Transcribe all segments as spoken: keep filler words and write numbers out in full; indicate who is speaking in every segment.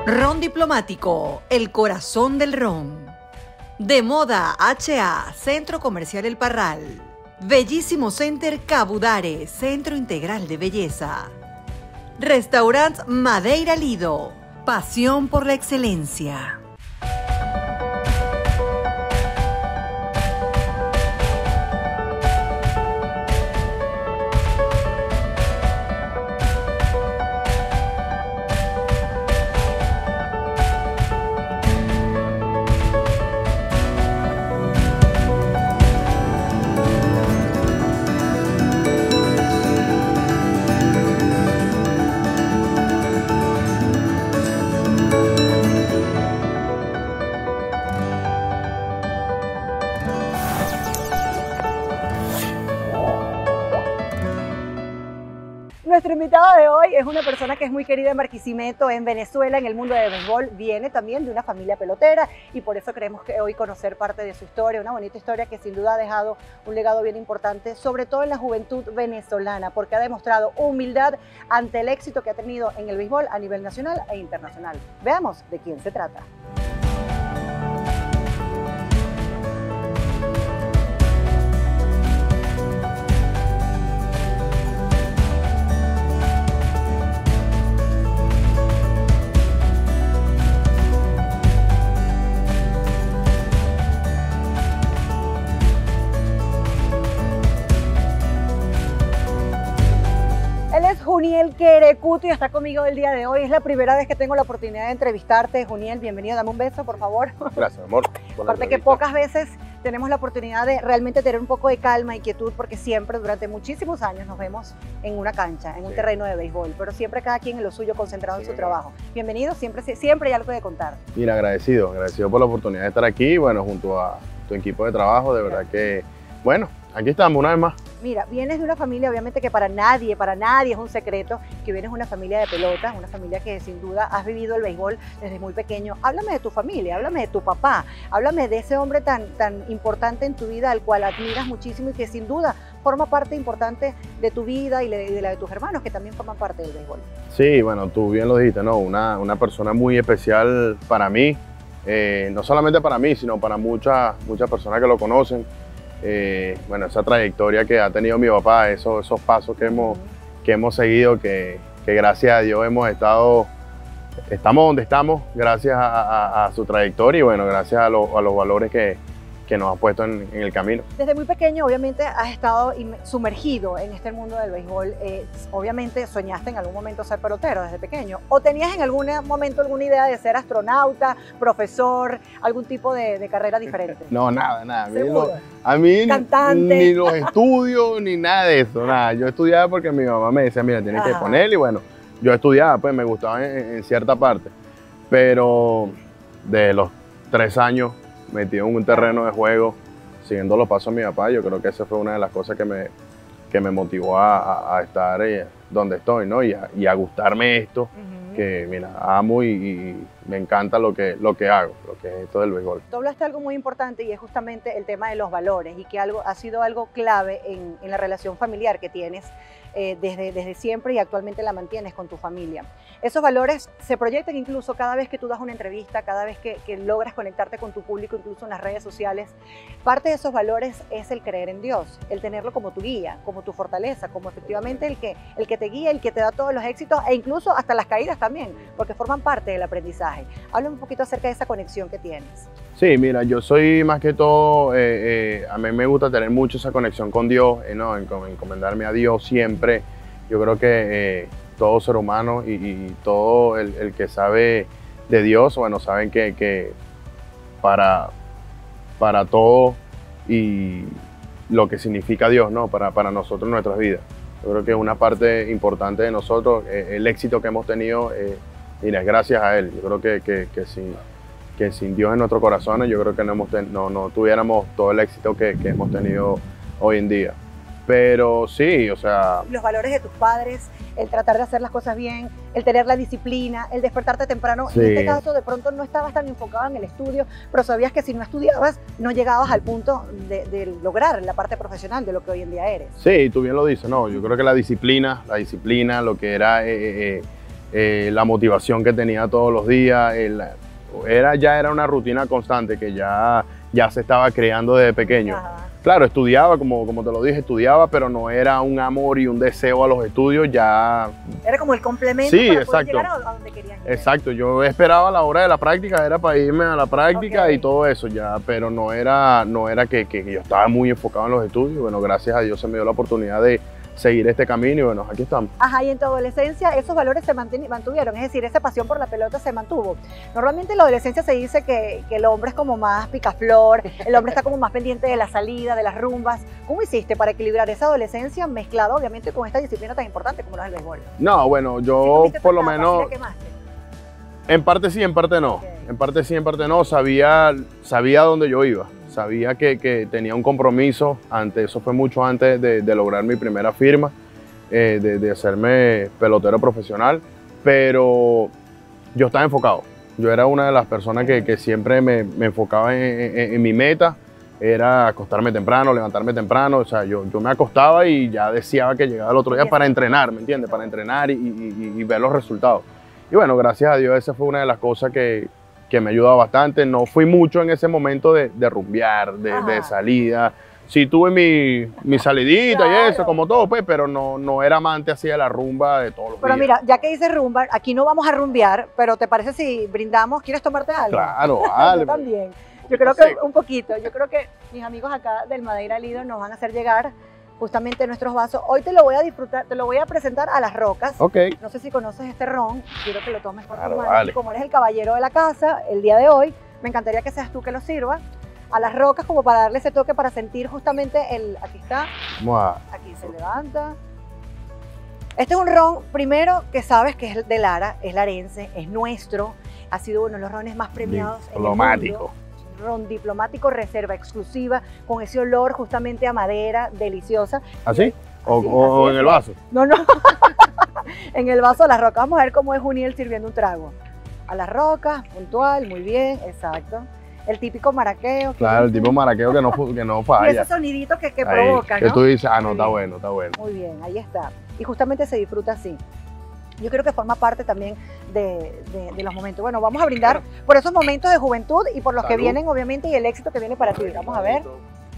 Speaker 1: Ron Diplomático, el corazón del ron. De Moda H A, Centro Comercial El Parral. Bellísimo Center Cabudare, Centro Integral de Belleza. Restaurant Madeira Lido, pasión por la excelencia.
Speaker 2: Nuestro invitado de hoy es una persona que es muy querida en Barquisimeto, en Venezuela, en el mundo del béisbol. Viene también de una familia pelotera y por eso queremos que hoy conocer parte de su historia, una bonita historia que sin duda ha dejado un legado bien importante, sobre todo en la juventud venezolana, porque ha demostrado humildad ante el éxito que ha tenido en el béisbol a nivel nacional e internacional. Veamos de quién se trata. Juniel Querecuto y está conmigo el día de hoy. Es la primera vez que tengo la oportunidad de entrevistarte. Juniel, bienvenido. Dame un beso, por favor.
Speaker 3: Gracias, amor.
Speaker 2: Aparte que pocas veces tenemos la oportunidad de realmente tener un poco de calma y quietud, porque siempre, durante muchísimos años, nos vemos en una cancha, en un sí. terreno de béisbol, pero siempre cada quien en lo suyo, concentrado sí, en su trabajo. Bienvenido, siempre, siempre hay algo de contar.
Speaker 3: Mira, agradecido, agradecido por la oportunidad de estar aquí, bueno, junto a tu equipo de trabajo, de verdad que, bueno, aquí estamos una vez más.
Speaker 2: Mira, vienes de una familia, obviamente que para nadie, para nadie es un secreto, que vienes de una familia de pelotas, una familia que sin duda has vivido el béisbol desde muy pequeño. Háblame de tu familia, háblame de tu papá, háblame de ese hombre tan, tan importante en tu vida, al cual admiras muchísimo y que sin duda forma parte importante de tu vida y de la de tus hermanos, que también forman parte del béisbol.
Speaker 3: Sí, bueno, tú bien lo dijiste, ¿no? Una, una persona muy especial para mí, eh, no solamente para mí, sino para muchas, muchas personas que lo conocen. Eh, bueno, esa trayectoria que ha tenido mi papá, esos, esos pasos que hemos, que hemos seguido, que, que gracias a Dios hemos estado, estamos donde estamos, gracias a, a, a su trayectoria y bueno, gracias a, lo, a los valores que, que nos ha puesto en, en el camino.
Speaker 2: Desde muy pequeño, obviamente, has estado sumergido en este mundo del béisbol. Eh, obviamente, soñaste en algún momento ser pelotero desde pequeño. ¿O tenías en algún momento alguna idea de ser astronauta, profesor, algún tipo de, de carrera diferente?
Speaker 3: No, nada, nada. A mí, lo, a mí
Speaker 2: Cantante.
Speaker 3: Ni, ni los estudios, ni nada de eso. Nada. Yo estudiaba porque mi mamá me decía, mira, tienes Ajá. que ponerle. Y bueno, yo estudiaba, pues me gustaba en, en cierta parte. Pero de los tres años, metido en un terreno de juego, siguiendo los pasos de mi papá, yo creo que esa fue una de las cosas que me, que me motivó a, a, a estar eh, donde estoy, ¿no? Y a, y a gustarme esto, uh-huh. que mira, amo y, y me encanta lo que, lo que hago, lo que es esto del béisbol.
Speaker 2: Tú hablaste algo muy importante y es justamente el tema de los valores y que algo, ha sido algo clave en, en la relación familiar que tienes eh, desde, desde siempre y actualmente la mantienes con tu familia. Esos valores se proyectan incluso cada vez que tú das una entrevista, cada vez que, que logras conectarte con tu público, incluso en las redes sociales. Parte de esos valores es el creer en Dios, el tenerlo como tu guía, como tu fortaleza, como efectivamente el que, el que te guía, el que te da todos los éxitos e incluso hasta las caídas también, porque forman parte del aprendizaje. Háblame un poquito acerca de esa conexión que tienes.
Speaker 3: Sí, mira, yo soy más que todo, eh, eh, a mí me gusta tener mucho esa conexión con Dios, eh, ¿no? encomendarme a Dios siempre. Yo creo que eh, todo ser humano y, y todo el, el que sabe de Dios, bueno, saben que, que para, para todo y lo que significa Dios, ¿no? Para, para nosotros en nuestras vidas. Yo creo que es una parte importante de nosotros, eh, el éxito que hemos tenido, eh, mira, es gracias a Él. Yo creo que, que, que, sin, que sin Dios en nuestros corazones, yo creo que no, hemos ten, no, no tuviéramos todo el éxito que, que hemos tenido hoy en día. Pero sí, o sea...
Speaker 2: Los valores de tus padres, el tratar de hacer las cosas bien, el tener la disciplina, el despertarte temprano. Sí. En este caso, de pronto no estabas tan enfocado en el estudio, pero sabías que si no estudiabas, no llegabas al punto de, de lograr la parte profesional de lo que hoy en día eres.
Speaker 3: Sí, tú bien lo dices, no, yo creo que la disciplina, la disciplina, lo que era... Eh, eh, eh, la motivación que tenía todos los días, el, era, ya era una rutina constante que ya, ya se estaba creando desde pequeño.
Speaker 2: Ajá.
Speaker 3: Claro, estudiaba, como, como te lo dije, estudiaba, pero no era un amor y un deseo a los estudios, ya...
Speaker 2: Era como el complemento
Speaker 3: Sí,
Speaker 2: para
Speaker 3: exacto.
Speaker 2: poder llegar a donde querían llegar.
Speaker 3: Exacto, yo esperaba la hora de la práctica, era para irme a la práctica
Speaker 2: Ok.
Speaker 3: y todo eso ya, pero no era, no era que, que yo estaba muy enfocado en los estudios. Bueno, gracias a Dios se me dio la oportunidad de seguir este camino y bueno, aquí estamos.
Speaker 2: Ajá, y en tu adolescencia esos valores se manteni- mantuvieron, es decir, esa pasión por la pelota se mantuvo. Normalmente en la adolescencia se dice que, que el hombre es como más picaflor, el hombre está como más pendiente de la salida, de las rumbas. ¿Cómo hiciste para equilibrar esa adolescencia mezclada obviamente con esta disciplina tan importante como lo es el béisbol?
Speaker 3: No, bueno,
Speaker 2: Si
Speaker 3: yo
Speaker 2: tuviste
Speaker 3: por lo
Speaker 2: tu etapa,
Speaker 3: menos,
Speaker 2: ¿sí la quemaste?
Speaker 3: en parte sí, en parte no.
Speaker 2: Ok.
Speaker 3: En parte sí, en parte no. Sabía, sabía dónde yo iba. Sabía que, que tenía un compromiso antes, eso fue mucho antes de, de lograr mi primera firma, eh, de, de hacerme pelotero profesional, pero yo estaba enfocado. Yo era una de las personas que, que siempre me, me enfocaba en, en- en mi meta, era acostarme temprano, levantarme temprano, o sea, yo, yo me acostaba y ya deseaba que llegara el otro día para entrenar, ¿me entiendes? Para entrenar y, y- y ver los resultados. Y bueno, gracias a Dios esa fue una de las cosas que, que me ayudó bastante. No fui mucho en ese momento de, de rumbear, de, de
Speaker 2: Ajá.
Speaker 3: salida. Sí tuve mi, mi salidita y
Speaker 2: Claro.
Speaker 3: eso, como todo, pues, pero no, no era amante así de la rumba de todos los
Speaker 2: Pero
Speaker 3: días.
Speaker 2: mira, ya que dices rumba, aquí no vamos a rumbear, pero ¿te parece si brindamos? ¿Quieres tomarte algo?
Speaker 3: Claro,
Speaker 2: Yo
Speaker 3: vale.
Speaker 2: también. Yo
Speaker 3: poquito
Speaker 2: creo que
Speaker 3: seco.
Speaker 2: un poquito. Yo creo que mis amigos acá del Madeira Lido nos van a hacer llegar justamente nuestros vasos. Hoy te lo voy a disfrutar, te lo voy a presentar a las rocas.
Speaker 3: Ok.
Speaker 2: No sé si conoces este ron, quiero que lo tomes por
Speaker 3: Claro,
Speaker 2: tus manos.
Speaker 3: vale.
Speaker 2: Y como eres el caballero de la casa, el día de hoy, me encantaría que seas tú que lo sirvas a las rocas como para darle ese toque, para sentir justamente el... Aquí está,
Speaker 3: Vamos a...
Speaker 2: aquí se levanta. Este es un ron, primero, que sabes que es de Lara, es larense, es nuestro, ha sido uno de los rones más premiados en el
Speaker 3: Diplomático.
Speaker 2: mundo. Ron diplomático, reserva exclusiva, con ese olor justamente a madera, deliciosa.
Speaker 3: ¿Así? O,
Speaker 2: Así,
Speaker 3: o
Speaker 2: así
Speaker 3: en
Speaker 2: es.
Speaker 3: el vaso.
Speaker 2: No, no, en el vaso de las rocas. Vamos a ver cómo es Juniel sirviendo un trago. A las rocas, puntual, muy bien, exacto. El típico maraqueo.
Speaker 3: Claro, el tipo maraqueo que no, fu- que no
Speaker 2: Y
Speaker 3: falla.
Speaker 2: ese sonidito que, que
Speaker 3: Ahí,
Speaker 2: provoca,
Speaker 3: que
Speaker 2: ¿no?
Speaker 3: tú dices, ah, no,
Speaker 2: Muy
Speaker 3: está
Speaker 2: bien.
Speaker 3: bueno, está bueno.
Speaker 2: Muy bien, ahí está. Y justamente se disfruta así. Yo creo que forma parte también de, de- de los momentos. Bueno, vamos a brindar por esos momentos de juventud y por los que
Speaker 3: Salud.
Speaker 2: vienen, obviamente, y el éxito que viene para ti. Vamos a ver.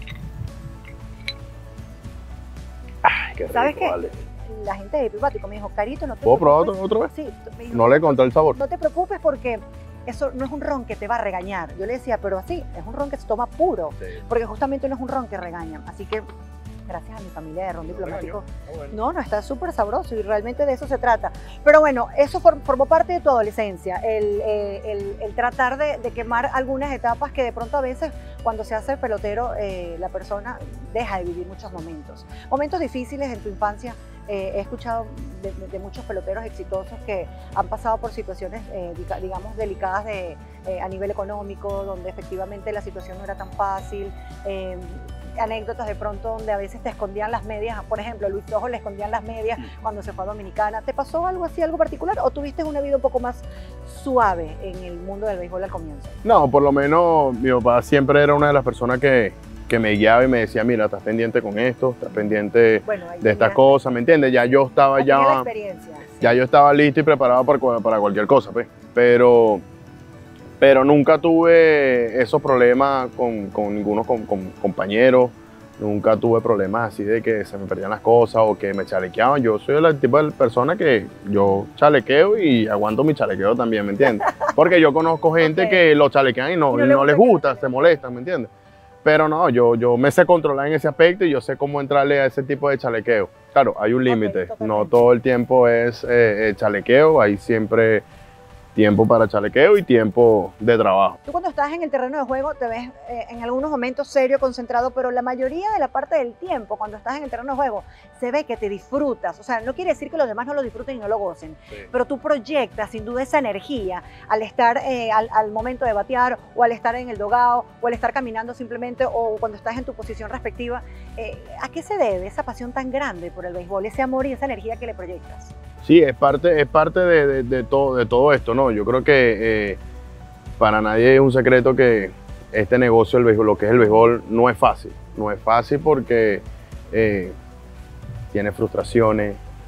Speaker 3: Ay, qué rico,
Speaker 2: ¿Sabes qué?
Speaker 3: vale.
Speaker 2: La gente de Diplomático me dijo, Carito, no te
Speaker 3: ¿Puedo probar
Speaker 2: preocupes.
Speaker 3: otro, otra vez?
Speaker 2: Sí, me dijo,
Speaker 3: No le conté el sabor.
Speaker 2: no te preocupes porque eso no es un ron que te va a regañar. Yo le decía, pero así, es un ron que se toma puro, porque justamente no es un ron que regaña. Así que, gracias a mi familia de ron diplomático, no, no, está súper sabroso y realmente de eso se trata. Pero bueno, eso for- formó parte de tu adolescencia, el, eh, el- el tratar de, de quemar algunas etapas que de pronto a veces cuando se hace pelotero eh, la persona deja de vivir muchos momentos. Momentos difíciles en tu infancia. Eh, he escuchado de, de- de muchos peloteros exitosos que han pasado por situaciones, eh, diga- digamos, delicadas de, eh, a nivel económico, donde efectivamente la situación no era tan fácil. eh, anécdotas de pronto donde a veces te escondían las medias, por ejemplo, a Luis Rojo le escondían las medias cuando se fue a Dominicana. ¿Te pasó algo así, algo particular o tuviste una vida un poco más suave en el mundo del béisbol al comienzo?
Speaker 3: No, por lo menos mi papá siempre era una de las personas que, que me guiaba y me decía, mira, estás pendiente con esto, estás pendiente
Speaker 2: Bueno, ahí
Speaker 3: de estas
Speaker 2: tenías-
Speaker 3: cosas, ¿me entiendes? Ya yo estaba
Speaker 2: ahí tenías la
Speaker 3: ya,
Speaker 2: experiencia.
Speaker 3: ya yo estaba listo y preparado para, cua- para cualquier cosa, pues. Pero, pero nunca tuve esos problemas con, con ninguno con, con compañeros, nunca tuve problemas así de que se me perdían las cosas o que me chalequeaban. Yo soy el tipo de persona que yo chalequeo y aguanto mi chalequeo también, ¿me entiendes? Porque yo conozco gente
Speaker 2: Ok.
Speaker 3: que lo chalequean y no,
Speaker 2: Y no
Speaker 3: y
Speaker 2: le
Speaker 3: no les
Speaker 2: gusta que lo
Speaker 3: gusta, se
Speaker 2: chalequeen.
Speaker 3: molestan, ¿me entiendes? Pero no, yo, yo me sé controlar en ese aspecto y yo sé cómo entrarle a ese tipo de chalequeo. Claro, hay un
Speaker 2: Ok,
Speaker 3: límite, no
Speaker 2: totalmente.
Speaker 3: todo el tiempo es eh, eh, chalequeo, hay siempre tiempo para chalequeo y tiempo de trabajo.
Speaker 2: Tú cuando estás en el terreno de juego te ves eh, en algunos momentos serio, concentrado, pero la mayoría de la parte del tiempo cuando estás en el terreno de juego se ve que te disfrutas. O sea, no quiere decir que los demás no lo disfruten y no lo gocen, pero tú proyectas sin duda esa energía al estar eh, al, al momento de batear o al estar en el dogado o al estar caminando simplemente o cuando estás en tu posición respectiva. Eh, ¿A qué se debe esa pasión tan grande por el béisbol, ese amor y esa energía que le proyectas?
Speaker 3: Sí, es parte, es parte de, de- de todo, de todo esto, ¿no? Yo creo que eh, para nadie es un secreto que este negocio, el béisbol, lo que es el béisbol, no es fácil. No es fácil porque eh, tiene frustraciones,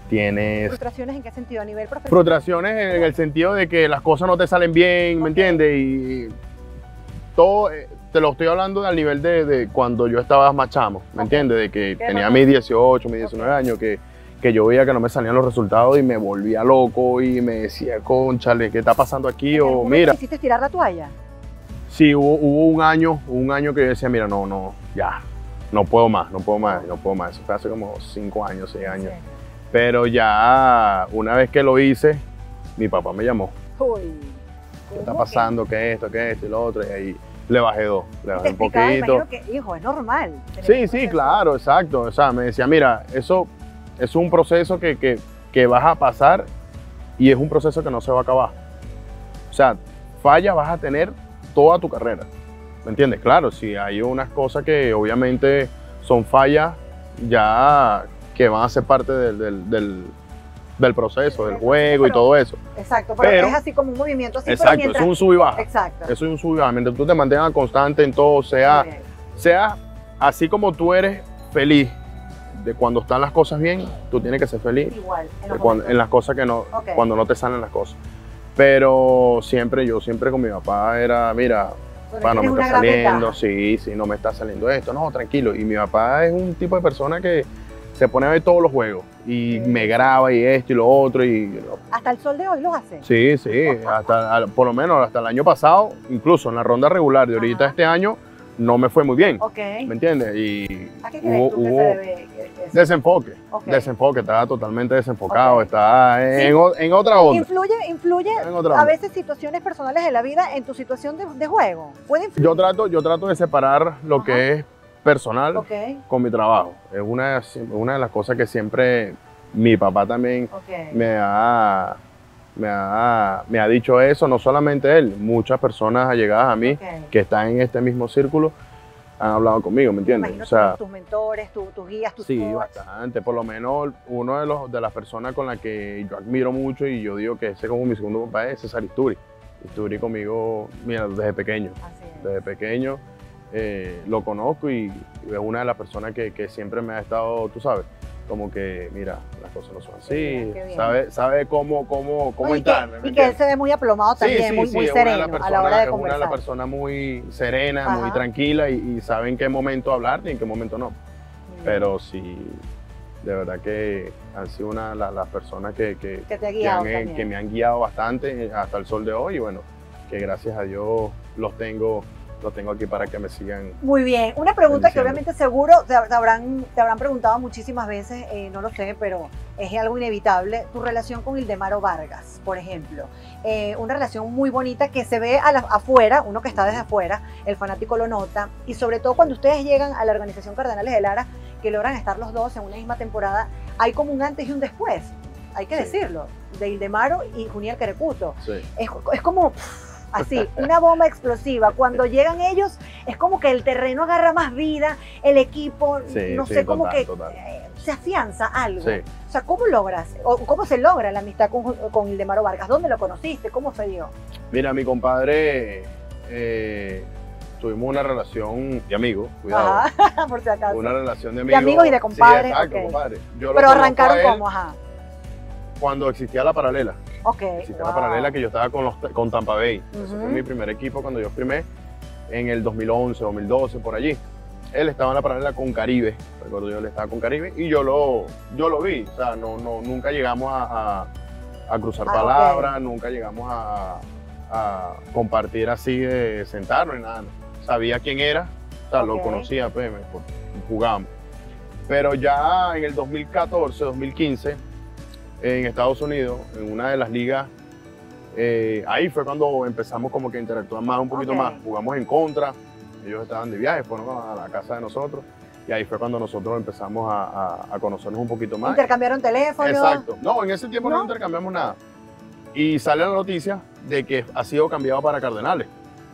Speaker 3: tienes...
Speaker 2: ¿Frustraciones en qué sentido? ¿A nivel profesional?
Speaker 3: Frustraciones en el sentido de que las cosas no te salen bien, ¿me
Speaker 2: Ok.
Speaker 3: entiendes? Y todo, eh, te lo estoy hablando al nivel de, de cuando yo estaba más chamo, ¿me
Speaker 2: Ok.
Speaker 3: entiendes? De que
Speaker 2: ¿Qué
Speaker 3: tenía
Speaker 2: pasó?
Speaker 3: mis dieciocho, mis diecinueve
Speaker 2: Ok.
Speaker 3: años, que, que yo veía que no me salían los resultados y me volvía loco y me decía, cónchale, ¿qué está pasando aquí?
Speaker 2: ¿En algún
Speaker 3: O
Speaker 2: momento
Speaker 3: mira,
Speaker 2: quisiste tirar la toalla?
Speaker 3: sí, hubo, hubo un año, un año que yo decía, mira, no, no, ya, no puedo más, no puedo más, no puedo más. Eso fue hace como cinco años, seis años.
Speaker 2: Sí.
Speaker 3: Pero ya una vez que lo hice, mi papá me llamó.
Speaker 2: Uy.
Speaker 3: ¿Qué está pasando? ¿Qué es esto? ¿Qué es esto? Y lo otro. Y ahí le bajé dos, le
Speaker 2: Te
Speaker 3: bajé un
Speaker 2: explicaba, me
Speaker 3: poquito.
Speaker 2: imagino que, hijo, es normal. tener
Speaker 3: Sí,
Speaker 2: un
Speaker 3: sí,
Speaker 2: proceso.
Speaker 3: claro, exacto. O sea, me decía, mira, eso es un proceso que, que, que vas a pasar y es un proceso que no se va a acabar. O sea, fallas vas a tener toda tu carrera. ¿Me entiendes? Claro, si hay unas cosas que obviamente son fallas ya que van a ser parte del, del, del, del proceso, del juego y todo eso.
Speaker 2: Exacto, pero,
Speaker 3: Pero-
Speaker 2: es así como un movimiento así, pero
Speaker 3: Exacto,
Speaker 2: mientras...
Speaker 3: es un sub y baja.
Speaker 2: Exacto.
Speaker 3: Eso es un sub y baja. Mientras tú te mantengas constante en todo, sea,
Speaker 2: Muy bien.
Speaker 3: sea así como tú eres feliz de cuando están las cosas bien, tú tienes que ser feliz
Speaker 2: Igual, en
Speaker 3: de
Speaker 2: los
Speaker 3: cuando-
Speaker 2: momentos.
Speaker 3: en las cosas que no,
Speaker 2: Ok.
Speaker 3: cuando no te salen las cosas. Pero siempre, yo siempre con mi papá era, mira,
Speaker 2: Bueno,
Speaker 3: papá, no me
Speaker 2: tienes una
Speaker 3: está
Speaker 2: gran
Speaker 3: saliendo,
Speaker 2: ventaja.
Speaker 3: sí, sí, no me está saliendo esto, no, tranquilo. Y mi papá es un tipo de persona que se pone a ver todos los juegos y
Speaker 2: Sí.
Speaker 3: me graba y esto y lo otro y
Speaker 2: Hasta el sol de hoy los hace.
Speaker 3: sí, sí, hasta al- por lo menos hasta el año pasado, incluso en la ronda regular de ahorita
Speaker 2: Ajá.
Speaker 3: este año, no me fue muy bien,
Speaker 2: Ok.
Speaker 3: ¿me entiendes? Y
Speaker 2: ¿A qué
Speaker 3: hubo,
Speaker 2: crees tú que
Speaker 3: hubo
Speaker 2: se debe que- que-
Speaker 3: desenfoque,
Speaker 2: Ok.
Speaker 3: desenfoque, estaba totalmente desenfocado,
Speaker 2: Ok.
Speaker 3: estaba en,
Speaker 2: Sí.
Speaker 3: en o- en otra onda.
Speaker 2: Influye, influye
Speaker 3: En otra
Speaker 2: a
Speaker 3: onda.
Speaker 2: veces situaciones personales de la vida en tu situación de, de juego. Puede influir.
Speaker 3: Yo trato, yo trato de separar lo
Speaker 2: Ajá.
Speaker 3: que es personal
Speaker 2: Ok,
Speaker 3: con mi trabajo. Es una, una de las cosas que siempre mi papá también
Speaker 2: ok.
Speaker 3: me ha, me ha, me ha dicho eso, no solamente él, muchas personas allegadas a mí
Speaker 2: Ok.
Speaker 3: que están en este mismo círculo han hablado conmigo, ¿me
Speaker 2: Me
Speaker 3: entiendes?
Speaker 2: imagino
Speaker 3: O sea,
Speaker 2: tus, tus mentores, tu- tus guías, tus
Speaker 3: sí,
Speaker 2: coaches.
Speaker 3: bastante. Por lo menos uno de, los, de las personas con las que yo admiro mucho y yo digo que ese es como mi segundo papá es César Isturi. Isturi conmigo, mira, desde pequeño.
Speaker 2: Así es.
Speaker 3: Desde pequeño eh, lo conozco y es una de las personas que, que siempre me ha estado, tú sabes, como que, mira, las cosas no son así,
Speaker 2: Qué bien, qué bien.
Speaker 3: sabe, sabe cómo, cómo, cómo
Speaker 2: No, y que-
Speaker 3: entrar. ¿me
Speaker 2: y que él
Speaker 3: entiendes?
Speaker 2: se ve muy aplomado también, muy, muy
Speaker 3: es una de
Speaker 2: sereno
Speaker 3: las
Speaker 2: a
Speaker 3: personas-
Speaker 2: la hora de
Speaker 3: es una de
Speaker 2: conversar.
Speaker 3: las personas muy serena, muy
Speaker 2: Ajá.
Speaker 3: tranquila y, y sabe en qué momento hablar y en qué momento no.
Speaker 2: Muy bien.
Speaker 3: Pero sí, de verdad que han sido una de la- las personas que, que,
Speaker 2: Que te ha
Speaker 3: que
Speaker 2: guiado
Speaker 3: han-
Speaker 2: también.
Speaker 3: que me han guiado bastante hasta el sol de hoy y bueno, que gracias a Dios los tengo, los tengo aquí para que me sigan.
Speaker 2: Muy bien. Una pregunta que
Speaker 3: Bendiciones.
Speaker 2: obviamente seguro te, te habrán, te habrán preguntado muchísimas veces, eh, no lo sé, pero es algo inevitable. Tu relación con Ildemaro Vargas, por ejemplo. Eh, una relación muy bonita que se ve a la- afuera, uno que está desde afuera, el fanático lo nota, y sobre todo cuando ustedes llegan a la organización Cardenales de Lara, que logran estar los dos en una misma temporada, hay como un antes y un después, hay que
Speaker 3: Sí.
Speaker 2: decirlo, de Ildemaro y Juniel Querecuto.
Speaker 3: Sí.
Speaker 2: Es, es como pff, así, una bomba explosiva. Cuando llegan ellos, es como que el terreno agarra más vida, el equipo,
Speaker 3: Sí,
Speaker 2: no
Speaker 3: sí,
Speaker 2: sé, como
Speaker 3: total,
Speaker 2: que
Speaker 3: total.
Speaker 2: eh, se afianza algo.
Speaker 3: Sí.
Speaker 2: O sea, ¿cómo logras? O ¿cómo se logra la amistad con, con Ildemaro Vargas? ¿Dónde lo conociste? ¿Cómo se dio?
Speaker 3: Mira, mi compadre, eh, tuvimos una relación de amigos, cuidado.
Speaker 2: Ajá, por si acaso.
Speaker 3: Una relación de
Speaker 2: De
Speaker 3: amigos.
Speaker 2: amigos y de compadres,
Speaker 3: Sí, exacto,
Speaker 2: ok.
Speaker 3: compadre. Yo lo
Speaker 2: Pero
Speaker 3: conozco
Speaker 2: arrancaron
Speaker 3: a él
Speaker 2: como, ajá.
Speaker 3: cuando existía la paralela.
Speaker 2: Ok.
Speaker 3: Existía
Speaker 2: wow.
Speaker 3: la paralela que yo estaba con, los, con Tampa Bay. Ese
Speaker 2: Ujú.
Speaker 3: fue mi primer equipo cuando yo firmé en el dos mil once, dos mil doce, por allí. Él estaba en la paralela con Caribe, recuerdo yo, él estaba con Caribe y yo lo, yo lo vi. O sea, no, no, nunca llegamos a, a- a cruzar
Speaker 2: Ah,
Speaker 3: palabras, nunca llegamos a, a compartir así de sentarnos y nada. Sabía quién era, o sea, lo
Speaker 2: Ok.
Speaker 3: conocía, pues, me- por- jugamos. Pero ya en el dos mil catorce, dos mil quince, en Estados Unidos, en una de las ligas, eh, ahí fue cuando empezamos como que a interactuar más, un poquito
Speaker 2: Ok.
Speaker 3: más. Jugamos en contra, ellos estaban de viaje, fueron a la casa de nosotros, y ahí fue cuando nosotros empezamos a, a- a conocernos un poquito más.
Speaker 2: Intercambiaron teléfonos.
Speaker 3: Exacto. No, en ese tiempo no,
Speaker 2: ¿No?
Speaker 3: intercambiamos nada. Y sale la noticia de que ha sido cambiado para Cardenales.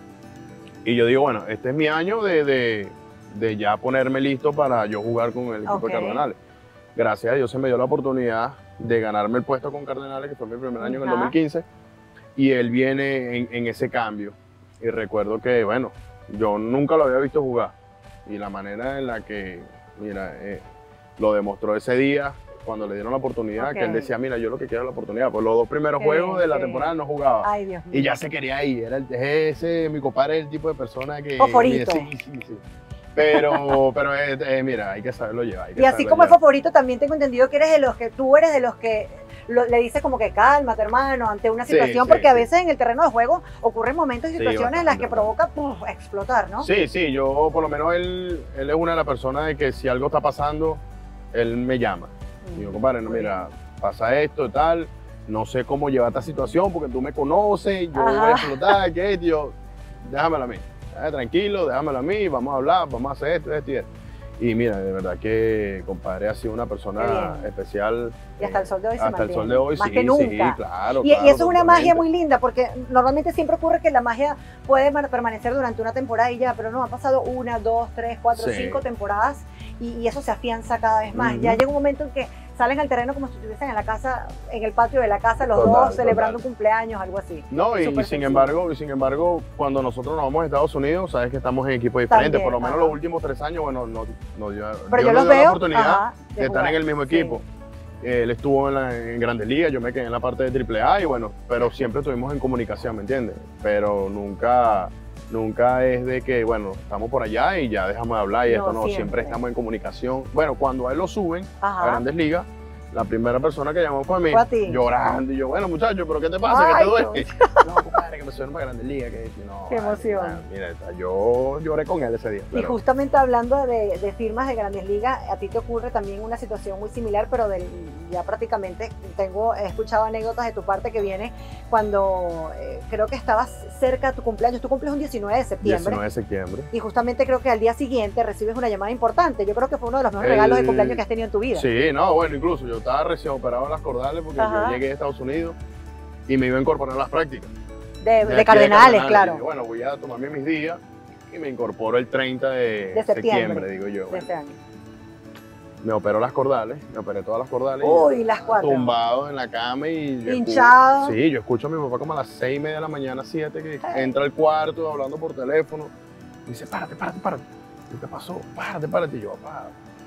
Speaker 3: Y yo digo, bueno, este es mi año de, de- de ya ponerme listo para yo jugar con el equipo
Speaker 2: Ok.
Speaker 3: de Cardenales. Gracias a Dios se me dio la oportunidad de ganarme el puesto con Cardenales, que fue mi primer año en el
Speaker 2: Ajá.
Speaker 3: dos mil quince. Y él viene en, en ese cambio. Y recuerdo que, bueno, yo nunca lo había visto jugar. Y la manera en la que, mira, eh, lo demostró ese día cuando le dieron la oportunidad,
Speaker 2: Ok.
Speaker 3: que él decía, mira, yo lo que quiero es la oportunidad. Pues los dos primeros
Speaker 2: Qué
Speaker 3: juegos
Speaker 2: bien,
Speaker 3: de la
Speaker 2: qué
Speaker 3: temporada
Speaker 2: bien.
Speaker 3: no jugaba.
Speaker 2: Ay, Dios mío.
Speaker 3: Y ya se quería ir. Era el, ese, mi compadre es el tipo de persona que...
Speaker 2: Foforito.
Speaker 3: Sí, sí, sí. Pero, pero eh, eh, mira, hay que saberlo llevar. hay que
Speaker 2: Y así
Speaker 3: saberlo
Speaker 2: como el
Speaker 3: llevar.
Speaker 2: favorito, también tengo entendido que eres de los que, tú eres de los que lo- le dices como que cálmate, hermano, ante una
Speaker 3: Sí,
Speaker 2: situación,
Speaker 3: sí,
Speaker 2: porque a
Speaker 3: sí.
Speaker 2: veces en el terreno de juego ocurren momentos y
Speaker 3: Sí,
Speaker 2: situaciones en las que
Speaker 3: bastante.
Speaker 2: provoca puf, explotar, ¿no?
Speaker 3: Sí, sí, yo por lo menos él, él es una de las personas de que si algo está pasando, él me llama.
Speaker 2: Mm.
Speaker 3: Digo, compadre, no,
Speaker 2: Muy
Speaker 3: mira, pasa esto y tal, no sé cómo llevar esta situación porque tú me conoces, yo voy
Speaker 2: Ajá.
Speaker 3: a explotar, ¿qué? Yo, déjamelo a mí, eh, tranquilo, déjamelo a mí, vamos a hablar, vamos a hacer esto, esto y esto. Y mira, de verdad que compadre ha sido una persona
Speaker 2: Qué bien.
Speaker 3: especial.
Speaker 2: Y hasta el sol de hoy se
Speaker 3: Hasta el
Speaker 2: mantiene,
Speaker 3: sol de hoy,
Speaker 2: más
Speaker 3: sí,
Speaker 2: que nunca.
Speaker 3: sí, claro.
Speaker 2: Y, y
Speaker 3: claro,
Speaker 2: eso es una magia
Speaker 3: totalmente.
Speaker 2: muy linda, porque normalmente siempre ocurre que la magia puede man- permanecer durante una temporada y ya, pero no, han pasado una, dos, tres, cuatro,
Speaker 3: Sí.
Speaker 2: cinco temporadas y, y eso se afianza cada vez más.
Speaker 3: Ujú.
Speaker 2: Ya llega un momento en que salen al terreno como si estuviesen en la casa, en el patio de la casa, los
Speaker 3: Total,
Speaker 2: dos celebrando
Speaker 3: total.
Speaker 2: un cumpleaños, algo así.
Speaker 3: No, y,
Speaker 2: Súper
Speaker 3: y sin
Speaker 2: sencillo.
Speaker 3: embargo, y sin embargo, cuando nosotros nos vamos a Estados Unidos, sabes que estamos en equipos diferentes.
Speaker 2: También,
Speaker 3: Por lo menos
Speaker 2: ajá.
Speaker 3: los últimos tres años, bueno, nos no, dio,
Speaker 2: Pero yo
Speaker 3: Dios nos
Speaker 2: los
Speaker 3: dio la
Speaker 2: veo
Speaker 3: oportunidad
Speaker 2: ajá,
Speaker 3: de estar
Speaker 2: jugar.
Speaker 3: en el mismo
Speaker 2: Sí.
Speaker 3: equipo. Él estuvo en, la- en Grandes Ligas, yo me quedé en la parte de Triple A y bueno, pero siempre estuvimos en comunicación, ¿me entiendes? Pero nunca, nunca es de que, bueno, estamos por allá y ya dejamos de hablar y
Speaker 2: No,
Speaker 3: esto no, siempre.
Speaker 2: siempre.
Speaker 3: estamos en comunicación. Bueno, cuando a él lo suben a
Speaker 2: Ajá.
Speaker 3: Grandes Ligas, la primera persona que llamó fue a mí,
Speaker 2: Fue a ti.
Speaker 3: llorando, y yo, bueno, muchachos, ¿pero qué te pasa? ¿Qué
Speaker 2: Ay,
Speaker 3: te duele? No, compadre, que me subieron para Grandes Ligas, que no,
Speaker 2: Qué
Speaker 3: vale,
Speaker 2: emoción.
Speaker 3: nada, mira, yo lloré con él ese día.
Speaker 2: Y
Speaker 3: pero-
Speaker 2: justamente hablando de, de firmas de Grandes Ligas, a ti te ocurre también una situación muy similar, pero del, ya prácticamente tengo, he escuchado anécdotas de tu parte que viene cuando eh, creo que estabas cerca de tu cumpleaños. Tú cumples un diecinueve de septiembre.
Speaker 3: diecinueve de septiembre.
Speaker 2: Y justamente creo que al día siguiente recibes una llamada importante. Yo creo que fue uno de los mejores
Speaker 3: El-
Speaker 2: regalos de cumpleaños que has tenido en tu vida.
Speaker 3: Sí, no, bueno, incluso yo estaba recién operado en las cordales porque
Speaker 2: Ajá.
Speaker 3: yo llegué a Estados Unidos y me iba a incorporar a las prácticas.
Speaker 2: De,
Speaker 3: De
Speaker 2: de
Speaker 3: aquí
Speaker 2: Cardenales,
Speaker 3: Y
Speaker 2: claro.
Speaker 3: dije, bueno, voy a tomarme mis días y me incorporo el treinta de,
Speaker 2: De septiembre.
Speaker 3: digo yo.
Speaker 2: De
Speaker 3: Bueno,
Speaker 2: ese año.
Speaker 3: me operó las cordales, me operé todas las cordales. y
Speaker 2: Uy, las cuatro.
Speaker 3: tumbado en la cama y yo
Speaker 2: Hinchado.
Speaker 3: escu- Sí, yo escucho a mi papá como a las seis y media de la mañana, siete, que
Speaker 2: Ay.
Speaker 3: entra al cuarto hablando por teléfono. Y dice, párate, párate, párate. ¿Qué te pasó? Párate, párate. Y yo, papá,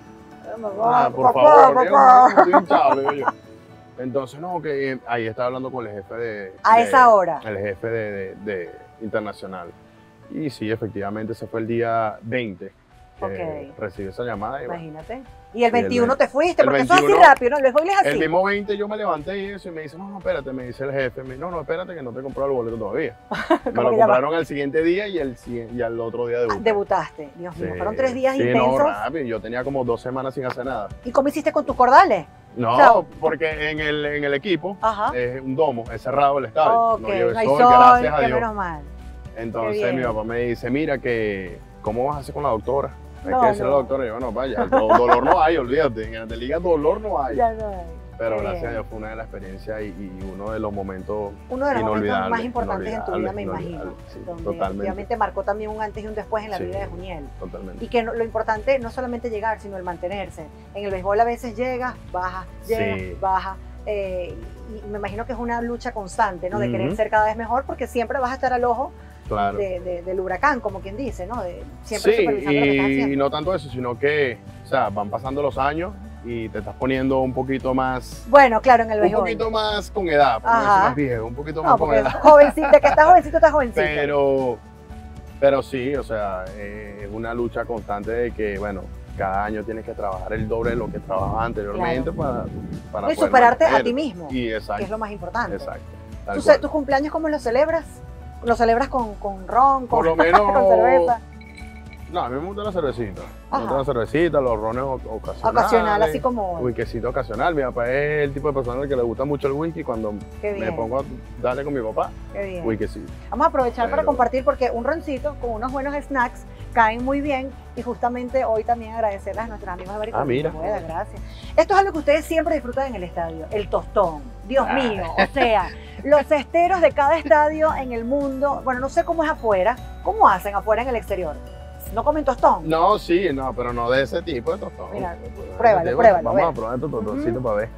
Speaker 3: ah, por
Speaker 2: Papá,
Speaker 3: favor,
Speaker 2: papá.
Speaker 3: yo, estoy hinchado, le digo yo. Entonces, no, que eh, ahí estaba hablando con el jefe de...
Speaker 2: A
Speaker 3: de-
Speaker 2: esa hora.
Speaker 3: El jefe de, de- de internacional. Y sí, efectivamente, ese fue el día veinte que
Speaker 2: Ok.
Speaker 3: recibí esa llamada. Y bueno,
Speaker 2: Imagínate. Y el
Speaker 3: Sí, el
Speaker 2: veintiuno
Speaker 3: ve-
Speaker 2: te fuiste,
Speaker 3: el
Speaker 2: porque eso es así
Speaker 3: veintiuno
Speaker 2: rápido, ¿no? Les voy así.
Speaker 3: el mismo veinte yo me levanté y eso y me dice, no, no, espérate, me dice el jefe, me dice, no, no, espérate que no te he comprado el boleto todavía. Me
Speaker 2: ¿Cómo
Speaker 3: lo
Speaker 2: que ya va?
Speaker 3: compraron al siguiente día y, el, si- y al otro día
Speaker 2: Ah,
Speaker 3: debuté.
Speaker 2: debutaste. Dios mío,
Speaker 3: Sí,
Speaker 2: fueron tres días
Speaker 3: sí,
Speaker 2: intensos.
Speaker 3: No, rápido, yo tenía como dos semanas sin hacer nada.
Speaker 2: ¿Y cómo hiciste con tus cordales?
Speaker 3: No,
Speaker 2: O sea,
Speaker 3: porque en el, en el equipo
Speaker 2: Ajá.
Speaker 3: es un domo, es cerrado el estadio.
Speaker 2: Ok,
Speaker 3: no lleve
Speaker 2: no hay
Speaker 3: sol,
Speaker 2: sol,
Speaker 3: gracias a
Speaker 2: que
Speaker 3: Dios.
Speaker 2: menos mal.
Speaker 3: Entonces
Speaker 2: Qué
Speaker 3: mi
Speaker 2: bien.
Speaker 3: papá me dice, mira que, ¿cómo vas a hacer con la doctora? Hay
Speaker 2: No,
Speaker 3: que decirle
Speaker 2: no.
Speaker 3: a la doctora, y yo, no, vaya, do- dolor no hay, olvídate, en Grandes Ligas dolor no hay.
Speaker 2: Ya no hay.
Speaker 3: Pero
Speaker 2: Qué
Speaker 3: gracias
Speaker 2: bien.
Speaker 3: a Dios fue una de las experiencias y, y uno de los momentos
Speaker 2: Uno de los momentos
Speaker 3: inolvidables,
Speaker 2: más importantes en tu vida, me
Speaker 3: inolvidables,
Speaker 2: imagino.
Speaker 3: inolvidables, sí,
Speaker 2: Donde
Speaker 3: totalmente.
Speaker 2: efectivamente marcó también un antes y un después en la
Speaker 3: Sí.
Speaker 2: vida de Juniel.
Speaker 3: Totalmente.
Speaker 2: Y que no- lo importante no solamente llegar, sino el mantenerse. En el béisbol a veces llegas, bajas, llegas,
Speaker 3: Sí.
Speaker 2: bajas. eh, y me imagino que es una lucha constante, ¿no? De querer
Speaker 3: Ujú.
Speaker 2: ser cada vez mejor, porque siempre vas a estar al ojo
Speaker 3: Claro.
Speaker 2: de- de- del huracán, como quien dice, ¿no? De, siempre
Speaker 3: Sí,
Speaker 2: supervisando lo que estás
Speaker 3: y
Speaker 2: haciendo.
Speaker 3: no tanto eso, sino que, o sea, van pasando los años y te estás poniendo un poquito más,
Speaker 2: Bueno, claro, en el
Speaker 3: un
Speaker 2: béisbol.
Speaker 3: poquito más con edad, por no decir
Speaker 2: Ajá.
Speaker 3: más viejo, un poquito
Speaker 2: No,
Speaker 3: más con
Speaker 2: porque
Speaker 3: edad.
Speaker 2: jovencito, de que estás jovencito, estás jovencito.
Speaker 3: Pero, pero sí, o sea, eh, es una lucha constante de que, bueno, cada año tienes que trabajar el doble de lo que trabajabas anteriormente para, para
Speaker 2: No, y
Speaker 3: poder
Speaker 2: superarte a
Speaker 3: mantener.
Speaker 2: ti mismo,
Speaker 3: Y
Speaker 2: que
Speaker 3: exacto,
Speaker 2: es lo más importante.
Speaker 3: exacto. tal
Speaker 2: ¿Tú,
Speaker 3: cual.
Speaker 2: ¿Tus cumpleaños cómo los celebras? ¿Los celebras con, con ron, con,
Speaker 3: Por lo menos,
Speaker 2: con cerveza?
Speaker 3: no, a mí me gusta la cervecita. Me
Speaker 2: Ajá.
Speaker 3: gusta la cervecita, los rones o- ocasionales.
Speaker 2: Ocasional, así como...
Speaker 3: Whiskycito ocasional. Mi papá es el tipo de persona que le gusta mucho el whisky. Cuando
Speaker 2: Qué
Speaker 3: me
Speaker 2: bien,
Speaker 3: pongo a darle con mi papá,
Speaker 2: qué bien.
Speaker 3: whiskycito.
Speaker 2: Vamos a aprovechar para
Speaker 3: Pero-
Speaker 2: compartir porque un roncito con unos buenos snacks caen muy bien y justamente hoy también agradecerles a nuestros amigos de Baricón.
Speaker 3: Ah, mira.
Speaker 2: Gracias. Esto es algo que ustedes siempre disfrutan en el estadio, el tostón. Dios
Speaker 3: Ah.
Speaker 2: mío, o sea, los esteros de cada estadio en el mundo, bueno, no sé cómo es afuera, ¿cómo hacen afuera en el exterior? ¿No comen tostón?
Speaker 3: No, sí, no, pero no de ese tipo de tostón.
Speaker 2: Mira,
Speaker 3: De ese
Speaker 2: pruébalo,
Speaker 3: tipo.
Speaker 2: pruébalo,
Speaker 3: Vamos
Speaker 2: ve.
Speaker 3: a probar estos tostoncitos
Speaker 2: Ujú.
Speaker 3: para ver.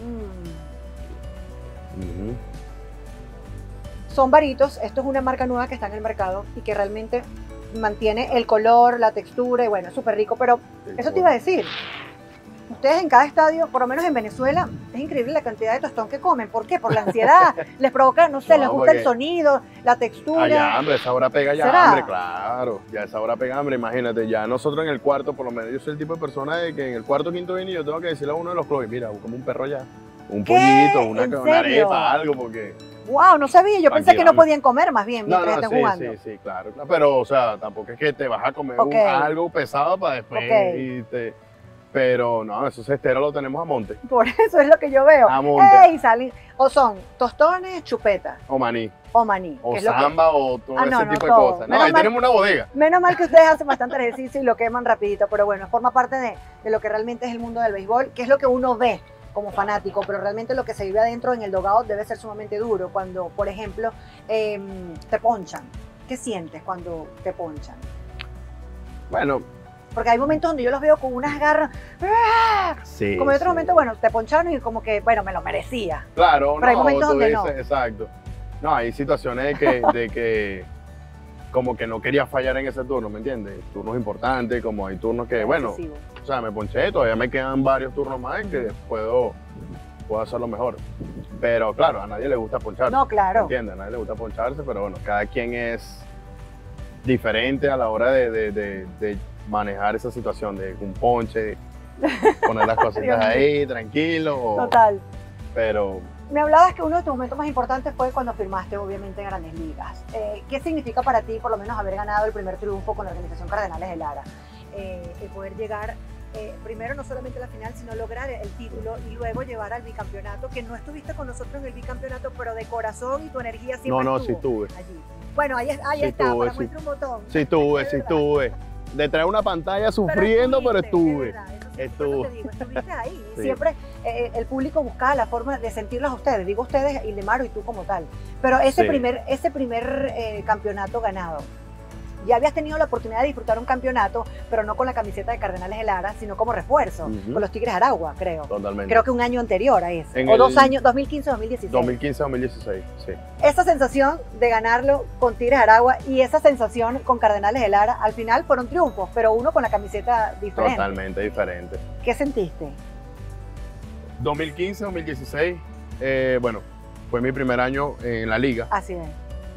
Speaker 2: Mm.
Speaker 3: Ujú.
Speaker 2: Son Varitos, esto es una marca nueva que está en el mercado y que realmente mantiene el color, la textura y bueno, súper rico, pero
Speaker 3: Sí,
Speaker 2: eso te
Speaker 3: bueno.
Speaker 2: iba a decir. Ustedes en cada estadio, por lo menos en Venezuela, es increíble la cantidad de tostón que comen. ¿Por qué? Por la ansiedad. Les provoca, no sé,
Speaker 3: No,
Speaker 2: les gusta el
Speaker 3: porque-
Speaker 2: sonido, la textura.
Speaker 3: Allá hambre, esa hora pega ya
Speaker 2: ¿Será?
Speaker 3: hambre, claro. Ya esa hora pega hambre, imagínate. Ya nosotros en el cuarto, por lo menos yo soy el tipo de persona de que en el cuarto quinto vino yo tengo que decirle a uno de los clubes, mira, como un perro ya. Un
Speaker 2: ¿Qué?
Speaker 3: pollito, una,
Speaker 2: ¿En
Speaker 3: una
Speaker 2: serio?
Speaker 3: arepa, algo, porque.
Speaker 2: Wow, no sabía. Yo pensé que no
Speaker 3: Tranquilamente.
Speaker 2: podían comer más bien
Speaker 3: No,
Speaker 2: mientras
Speaker 3: no,
Speaker 2: estén
Speaker 3: sí,
Speaker 2: jugando.
Speaker 3: sí, sí, claro, claro. Pero, o sea, tampoco es que te vas a comer un-
Speaker 2: Ok.
Speaker 3: algo pesado para después
Speaker 2: Ok.
Speaker 3: y te. Pero no, eso cestero lo tenemos a monte.
Speaker 2: Por eso es lo que yo veo.
Speaker 3: A monte.
Speaker 2: ¡Ey! Salen, o son tostones, chupetas
Speaker 3: O maní.
Speaker 2: o maní.
Speaker 3: O
Speaker 2: que es lo que-
Speaker 3: samba o todo
Speaker 2: Ah, no,
Speaker 3: ese
Speaker 2: no,
Speaker 3: tipo
Speaker 2: todo.
Speaker 3: de cosas. No,
Speaker 2: Menos
Speaker 3: ahí
Speaker 2: mal-
Speaker 3: tenemos una bodega.
Speaker 2: Menos mal que ustedes hacen bastante ejercicio y lo queman rapidito, pero bueno, forma parte de, de lo que realmente es el mundo del béisbol, que es lo que uno ve como fanático, pero realmente lo que se vive adentro en el dugout debe ser sumamente duro. Cuando, por ejemplo, em, te ponchan. ¿Qué sientes cuando te ponchan?
Speaker 3: Bueno,
Speaker 2: Porque hay momentos donde yo los veo con unas garras, ¡ah!
Speaker 3: sí.
Speaker 2: como en otro
Speaker 3: sí.
Speaker 2: momento, bueno, te poncharon y como que, bueno, me lo merecía.
Speaker 3: Claro,
Speaker 2: Pero hay
Speaker 3: no,
Speaker 2: momentos
Speaker 3: tú
Speaker 2: donde
Speaker 3: dices,
Speaker 2: no.
Speaker 3: exacto. No, hay situaciones de que, de que como que no quería fallar en ese turno, ¿me entiendes? Turnos importantes, como hay turnos que, bueno,
Speaker 2: Excesivo.
Speaker 3: o sea, me ponché, todavía me quedan varios turnos más en que puedo, puedo hacerlo mejor. Pero claro, a nadie le gusta poncharse.
Speaker 2: No,
Speaker 3: ¿Me
Speaker 2: claro.
Speaker 3: entiendes? A nadie le gusta poncharse, pero bueno, cada quien es diferente a la hora de, de- de- de manejar esa situación, de un ponche, poner las
Speaker 2: Dios
Speaker 3: cositas
Speaker 2: mío.
Speaker 3: ahí, tranquilo. o-
Speaker 2: Total.
Speaker 3: pero
Speaker 2: Me hablabas que uno de tus momentos más importantes fue cuando firmaste, obviamente, en Grandes Ligas. Eh, ¿Qué significa para ti, por lo menos, haber ganado el primer triunfo con la organización Cardenales de Lara? Eh, el poder llegar, eh, primero, no solamente a la final, sino lograr el título y luego llevar al bicampeonato, que no estuviste con nosotros en el bicampeonato, pero de corazón y tu energía siempre
Speaker 3: no, no,
Speaker 2: estuvo
Speaker 3: sí tuve.
Speaker 2: allí. Bueno, ahí, ahí
Speaker 3: Sí
Speaker 2: está,
Speaker 3: tuve,
Speaker 2: para
Speaker 3: sí.
Speaker 2: muestra un botón.
Speaker 3: Sí tuve,
Speaker 2: Es
Speaker 3: sí
Speaker 2: verdad.
Speaker 3: tuve. Detrás de una pantalla
Speaker 2: Pero
Speaker 3: sufriendo, pero
Speaker 2: estuviste,
Speaker 3: estuve.
Speaker 2: es verdad, eso sí, por eso
Speaker 3: Estuve.
Speaker 2: te digo, estuviste ahí.
Speaker 3: Sí.
Speaker 2: Siempre eh, el público buscaba la forma de sentirlos a ustedes. Digo ustedes, Ildemaro y tú como tal. Pero ese
Speaker 3: Sí.
Speaker 2: primer, ese primer eh, campeonato ganado, ya habías tenido la oportunidad de disfrutar un campeonato, pero no con la camiseta de Cardenales de Lara, sino como refuerzo,
Speaker 3: Ujú.
Speaker 2: con los Tigres de Aragua, creo.
Speaker 3: Totalmente.
Speaker 2: Creo que un año anterior a ese.
Speaker 3: En
Speaker 2: o dos
Speaker 3: el
Speaker 2: años, dos mil quince o dos mil dieciséis.
Speaker 3: dos mil quince dos mil dieciséis, sí.
Speaker 2: Esa sensación de ganarlo con Tigres de Aragua y esa sensación con Cardenales de Lara, al final fueron triunfos, pero uno con la camiseta diferente.
Speaker 3: Totalmente diferente.
Speaker 2: ¿Qué sentiste?
Speaker 3: dos mil quince dos mil dieciséis, eh, bueno, fue mi primer año en la liga.
Speaker 2: Así es.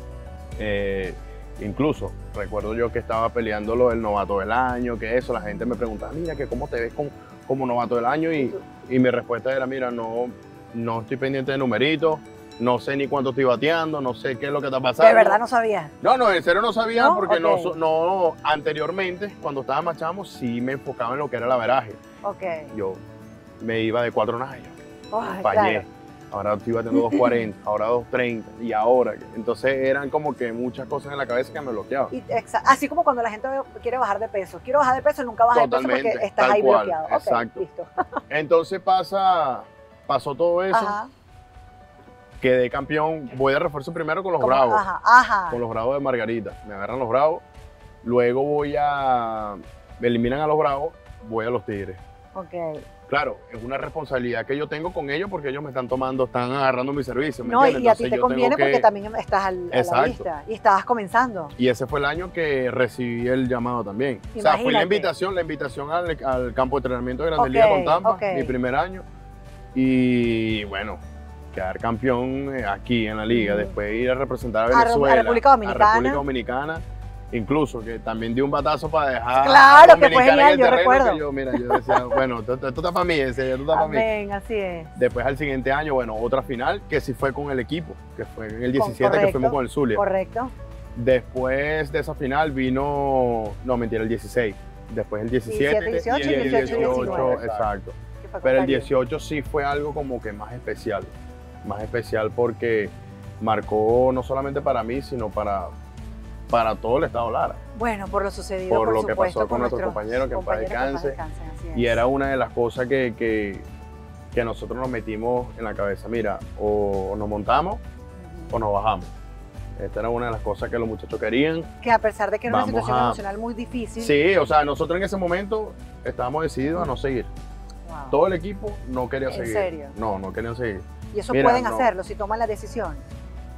Speaker 3: Eh, incluso recuerdo yo que estaba peleando lo del novato del año, que eso, la gente me preguntaba, mira, que cómo te ves con- como novato del año, y, y mi respuesta era, mira, no, no estoy pendiente de numeritos, no sé ni cuánto estoy bateando, no sé qué es lo que está pasando.
Speaker 2: De verdad no sabía.
Speaker 3: No, no, en serio no sabía,
Speaker 2: ¿No?
Speaker 3: porque no,
Speaker 2: Ok.
Speaker 3: so- no, anteriormente, cuando estaba más chamo, sí me enfocaba en lo que era el averaje.
Speaker 2: Ok.
Speaker 3: Yo me iba de cuatro nayos,
Speaker 2: Ay,
Speaker 3: fallé.
Speaker 2: claro.
Speaker 3: Ahora estoy batiendo dos cuarenta, ahora dos treinta, y ahora. Entonces eran como que muchas cosas en la cabeza que me bloqueaban.
Speaker 2: Y exa- así como cuando la gente quiere bajar de peso. Quiero bajar de peso, nunca bajas de peso
Speaker 3: Totalmente,
Speaker 2: porque estás
Speaker 3: tal
Speaker 2: ahí
Speaker 3: cual,
Speaker 2: bloqueado. Ok,
Speaker 3: exacto.
Speaker 2: listo.
Speaker 3: Entonces pasa, pasó todo eso,
Speaker 2: Ajá.
Speaker 3: quedé campeón, voy de refuerzo primero con los
Speaker 2: Como-
Speaker 3: Bravos,
Speaker 2: Ajá, ajá.
Speaker 3: con los Bravos de Margarita. Me agarran los Bravos, luego voy a, me eliminan a los Bravos, voy a los Tigres.
Speaker 2: Ok.
Speaker 3: Claro, es una responsabilidad que yo tengo con ellos porque ellos me están tomando, están agarrando mi servicio. ¿me
Speaker 2: No, y
Speaker 3: entiendes?
Speaker 2: a ti
Speaker 3: Entonces
Speaker 2: te
Speaker 3: yo tengo
Speaker 2: conviene
Speaker 3: que-
Speaker 2: porque también estás al, a la
Speaker 3: Exacto.
Speaker 2: vista y estabas comenzando.
Speaker 3: Y ese fue el año que recibí el llamado también. O sea, fue la
Speaker 2: Imagínate.
Speaker 3: invitación, la invitación al, al campo de entrenamiento de Grandes
Speaker 2: Ok,
Speaker 3: Ligas con Tampa,
Speaker 2: ok.
Speaker 3: mi primer año. Y bueno, quedar campeón eh, aquí en la liga,
Speaker 2: Ujú.
Speaker 3: después ir a representar a
Speaker 2: A Re- a
Speaker 3: Venezuela,
Speaker 2: República Dominicana.
Speaker 3: a República Dominicana, incluso que también di un batazo para dejar
Speaker 2: Claro,
Speaker 3: a
Speaker 2: que fue
Speaker 3: Dominicana
Speaker 2: genial,
Speaker 3: en el
Speaker 2: yo
Speaker 3: terreno,
Speaker 2: recuerdo.
Speaker 3: que yo, mira, yo decía, bueno, esto, esto está para mí, ese, esto está para mí.
Speaker 2: Amén, así es.
Speaker 3: Después al siguiente año, bueno, otra final que sí fue con el equipo, que fue en el diecisiete,
Speaker 2: correcto,
Speaker 3: que fuimos con el Zulia.
Speaker 2: Correcto.
Speaker 3: Después de esa final vino, no mentira, el dieciséis. Después el diecisiete,
Speaker 2: diecisiete,
Speaker 3: y el
Speaker 2: dieciocho,
Speaker 3: dieciocho,
Speaker 2: diecinueve.
Speaker 3: exacto.
Speaker 2: ¿Qué fue con
Speaker 3: Pero el
Speaker 2: Darío?
Speaker 3: dieciocho sí fue algo como que más especial. Más especial porque marcó no solamente para mí, sino para, para todo el estado Lara.
Speaker 2: Bueno, por lo sucedido,
Speaker 3: Por
Speaker 2: por,
Speaker 3: lo que
Speaker 2: supuesto,
Speaker 3: pasó con nuestros
Speaker 2: nuestros
Speaker 3: compañeros, que en paz
Speaker 2: compañeros
Speaker 3: descanse.
Speaker 2: descansen, así es.
Speaker 3: Y era una de las cosas que, que, que nosotros nos metimos en la cabeza. Mira, o nos montamos
Speaker 2: Ujú.
Speaker 3: o nos bajamos. Esta era una de las cosas que los muchachos querían.
Speaker 2: Que a pesar de que era una
Speaker 3: Vamos
Speaker 2: situación
Speaker 3: a-
Speaker 2: emocional muy difícil.
Speaker 3: Sí, o sea, nosotros en ese momento estábamos decididos a no seguir.
Speaker 2: Wow.
Speaker 3: Todo el equipo no quería
Speaker 2: ¿En
Speaker 3: seguir.
Speaker 2: serio?
Speaker 3: No, no querían seguir.
Speaker 2: Y eso
Speaker 3: Mira,
Speaker 2: pueden
Speaker 3: no.
Speaker 2: hacerlo si toman la decisión.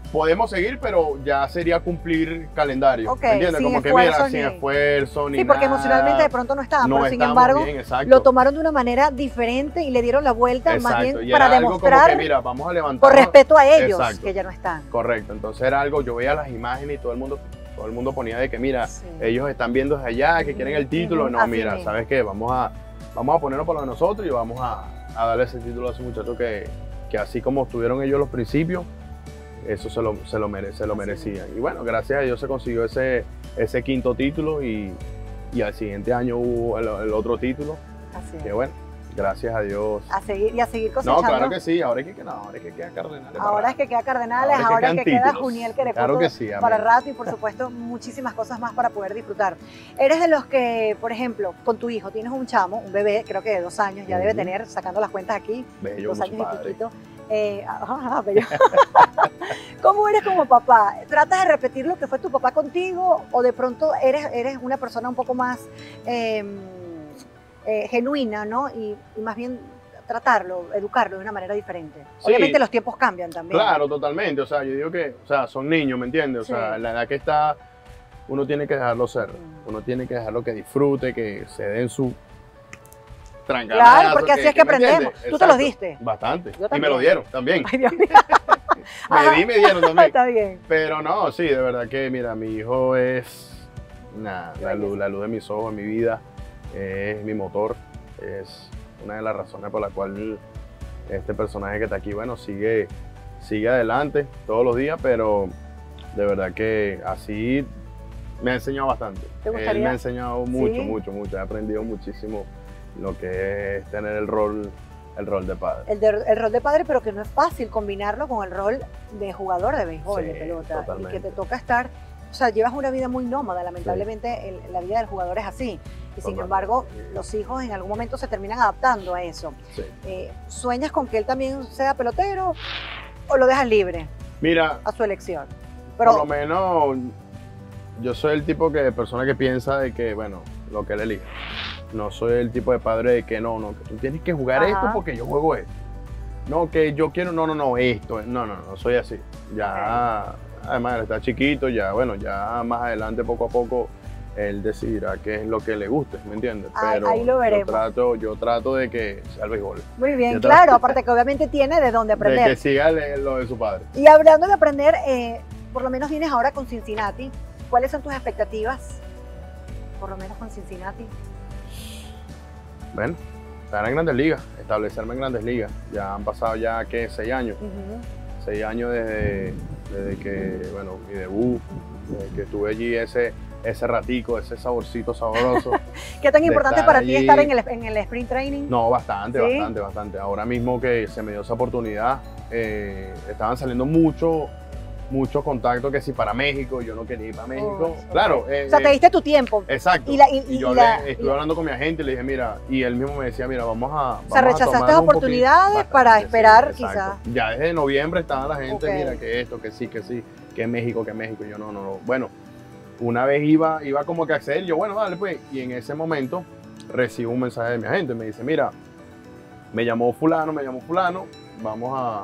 Speaker 3: podemos seguir, pero ya sería cumplir calendario.
Speaker 2: Ok,
Speaker 3: ¿Me entiendes?
Speaker 2: sin
Speaker 3: Como que
Speaker 2: esfuerzo
Speaker 3: mira,
Speaker 2: ni-
Speaker 3: sin esfuerzo ni
Speaker 2: Sí, porque
Speaker 3: nada.
Speaker 2: emocionalmente de pronto no estaban,
Speaker 3: No
Speaker 2: pero sin
Speaker 3: estamos
Speaker 2: embargo
Speaker 3: bien, exacto.
Speaker 2: lo tomaron de una manera diferente y le dieron la vuelta más
Speaker 3: Exacto,
Speaker 2: bien
Speaker 3: y
Speaker 2: para
Speaker 3: era algo como
Speaker 2: demostrar
Speaker 3: que, mira, vamos a levantar
Speaker 2: por respeto a ellos
Speaker 3: Exacto.
Speaker 2: que ya no están.
Speaker 3: Correcto, entonces era algo, yo veía las imágenes y todo el mundo, todo el mundo ponía de que mira,
Speaker 2: Sí.
Speaker 3: ellos están viendo desde allá, que quieren el título.
Speaker 2: Ujú,
Speaker 3: No,
Speaker 2: así
Speaker 3: mira,
Speaker 2: mismo.
Speaker 3: ¿sabes qué? Vamos a, vamos a ponernos por lo de nosotros y vamos a, a darle ese título a esos muchachos que, que así como estuvieron ellos los principios, eso se lo, se lo, mere- se lo
Speaker 2: Así
Speaker 3: merecían. Y bueno, gracias a Dios se consiguió ese, ese quinto título y, y al siguiente año hubo el, el otro título,
Speaker 2: Así es.
Speaker 3: que bueno, gracias a Dios.
Speaker 2: A seguir y a seguir
Speaker 3: No,
Speaker 2: cosechando.
Speaker 3: claro que sí, ahora es que, no, ahora es que queda Cardenales.
Speaker 2: Ahora es que queda Cardenales,
Speaker 3: Ahora es que
Speaker 2: ahora es
Speaker 3: quedan
Speaker 2: que queda
Speaker 3: títulos.
Speaker 2: Juniel Querecuto
Speaker 3: Claro que sí,
Speaker 2: para
Speaker 3: amén.
Speaker 2: rato y por supuesto muchísimas cosas más para poder disfrutar. Eres de los que, por ejemplo, con tu hijo tienes un chamo, un bebé, creo que de dos años, ya debe
Speaker 3: Ujú.
Speaker 2: tener, sacando las cuentas aquí,
Speaker 3: Bello
Speaker 2: dos
Speaker 3: como
Speaker 2: años
Speaker 3: su
Speaker 2: y
Speaker 3: padre.
Speaker 2: piquito. Eh, ajá, bello. ¿Cómo eres como papá? ¿Tratas de repetir lo que fue tu papá contigo o de pronto eres, eres una persona un poco más eh, eh, genuina, ¿no? Y, y más bien tratarlo, educarlo de una manera diferente.
Speaker 3: Sí.
Speaker 2: Obviamente los tiempos cambian también.
Speaker 3: Claro, totalmente. O sea, yo digo que, o sea, son niños, ¿me entiendes? O
Speaker 2: Sí.
Speaker 3: sea, la edad que está, uno tiene que dejarlo ser.
Speaker 2: Mm.
Speaker 3: Uno tiene que dejarlo que disfrute, que se den su trancalazo.
Speaker 2: Claro, porque así es que
Speaker 3: ¿me entiendes?
Speaker 2: aprendemos. Tú te los
Speaker 3: Exacto.
Speaker 2: diste.
Speaker 3: Bastante.
Speaker 2: Yo
Speaker 3: Y me
Speaker 2: también.
Speaker 3: lo dieron también.
Speaker 2: Ay, Dios mío.
Speaker 3: Me
Speaker 2: Ajá.
Speaker 3: di y me dieron también.
Speaker 2: Está bien.
Speaker 3: Pero no, sí, de verdad que, mira, mi hijo es nada,
Speaker 2: Qué
Speaker 3: la luz,
Speaker 2: belleza.
Speaker 3: la luz de mis ojos, mi vida, es mi motor, es una de las razones por la cual este personaje que está aquí, bueno, sigue, sigue adelante todos los días, pero de verdad que así me ha enseñado bastante.
Speaker 2: ¿Te
Speaker 3: Él
Speaker 2: gustaría?
Speaker 3: me ha enseñado mucho,
Speaker 2: Sí.
Speaker 3: mucho, mucho. He aprendido muchísimo lo que es tener el rol, el rol de padre.
Speaker 2: El, de- el rol de padre, pero que no es fácil combinarlo con el rol de jugador de béisbol,
Speaker 3: Sí,
Speaker 2: de pelota.
Speaker 3: totalmente.
Speaker 2: Y que te toca estar, o sea, llevas una vida muy nómada, lamentablemente el- la vida del jugador es así. Y sin
Speaker 3: Totalmente.
Speaker 2: embargo, los hijos en algún momento se terminan adaptando a eso.
Speaker 3: Sí.
Speaker 2: Eh, ¿Sueñas con que él también sea pelotero o lo dejas libre
Speaker 3: Mira,
Speaker 2: a su elección?
Speaker 3: por lo
Speaker 2: Pero,
Speaker 3: menos yo soy el tipo que, de persona que piensa de que, bueno, lo que él elija. No soy el tipo de padre de que no, no, que tú tienes que jugar
Speaker 2: Ajá.
Speaker 3: esto porque yo juego esto. No, que yo quiero, no, no, no, esto. No, no, no, soy así. Ya, además él está chiquito, ya, bueno, ya más adelante, poco a poco, él decidirá qué es lo que le guste, ¿me entiendes?
Speaker 2: Ahí-
Speaker 3: Pero
Speaker 2: ahí lo veremos.
Speaker 3: Yo trato, yo trato de que sea el béisbol.
Speaker 2: muy bien,
Speaker 3: yo te-
Speaker 2: claro, aparte que obviamente tiene de dónde
Speaker 3: De que
Speaker 2: aprender.
Speaker 3: siga el- lo de su padre.
Speaker 2: Y hablando de aprender, eh, por lo menos vienes ahora con Cincinnati. ¿Cuáles son tus expectativas? Por lo menos con Cincinnati.
Speaker 3: Bueno, estar en grandes ligas, establecerme en grandes ligas. Ya han pasado ya, ¿qué? Seis años.
Speaker 2: Ujú.
Speaker 3: Seis años desde, desde que, bueno, mi debut, desde que estuve allí ese, ese ratico, ese saborcito sabroso.
Speaker 2: ¿Qué tan
Speaker 3: De
Speaker 2: importante
Speaker 3: estar
Speaker 2: para ti
Speaker 3: allí.
Speaker 2: estar en el, en el sprint training?
Speaker 3: No, bastante,
Speaker 2: ¿Sí?
Speaker 3: bastante, bastante. Ahora mismo que se me dio esa oportunidad, eh, estaban saliendo mucho, muchos contactos que si para México, yo no quería ir para México.
Speaker 2: Oh,
Speaker 3: Claro.
Speaker 2: ok.
Speaker 3: eh,
Speaker 2: O sea, te
Speaker 3: eh,
Speaker 2: diste tu tiempo.
Speaker 3: Exacto.
Speaker 2: Y la- y-
Speaker 3: Y yo
Speaker 2: y
Speaker 3: hablé-
Speaker 2: la-
Speaker 3: estuve
Speaker 2: y-
Speaker 3: hablando con mi agente y le dije, mira, y él mismo me decía, mira, vamos a.
Speaker 2: O sea,
Speaker 3: vamos a
Speaker 2: rechazaste
Speaker 3: tomarnos un poquito-
Speaker 2: oportunidades para
Speaker 3: Bastante,
Speaker 2: esperar,
Speaker 3: exacto.
Speaker 2: quizás.
Speaker 3: Ya desde noviembre estaba la gente,
Speaker 2: Ok.
Speaker 3: mira, que esto, que sí, que sí, que México, que México. Y yo, no, no, no. Bueno, una vez iba, iba como que a acceder, yo, bueno, dale, pues. Y en ese momento recibo un mensaje de mi agente, me dice, mira, me llamó fulano, me llamó fulano, vamos a.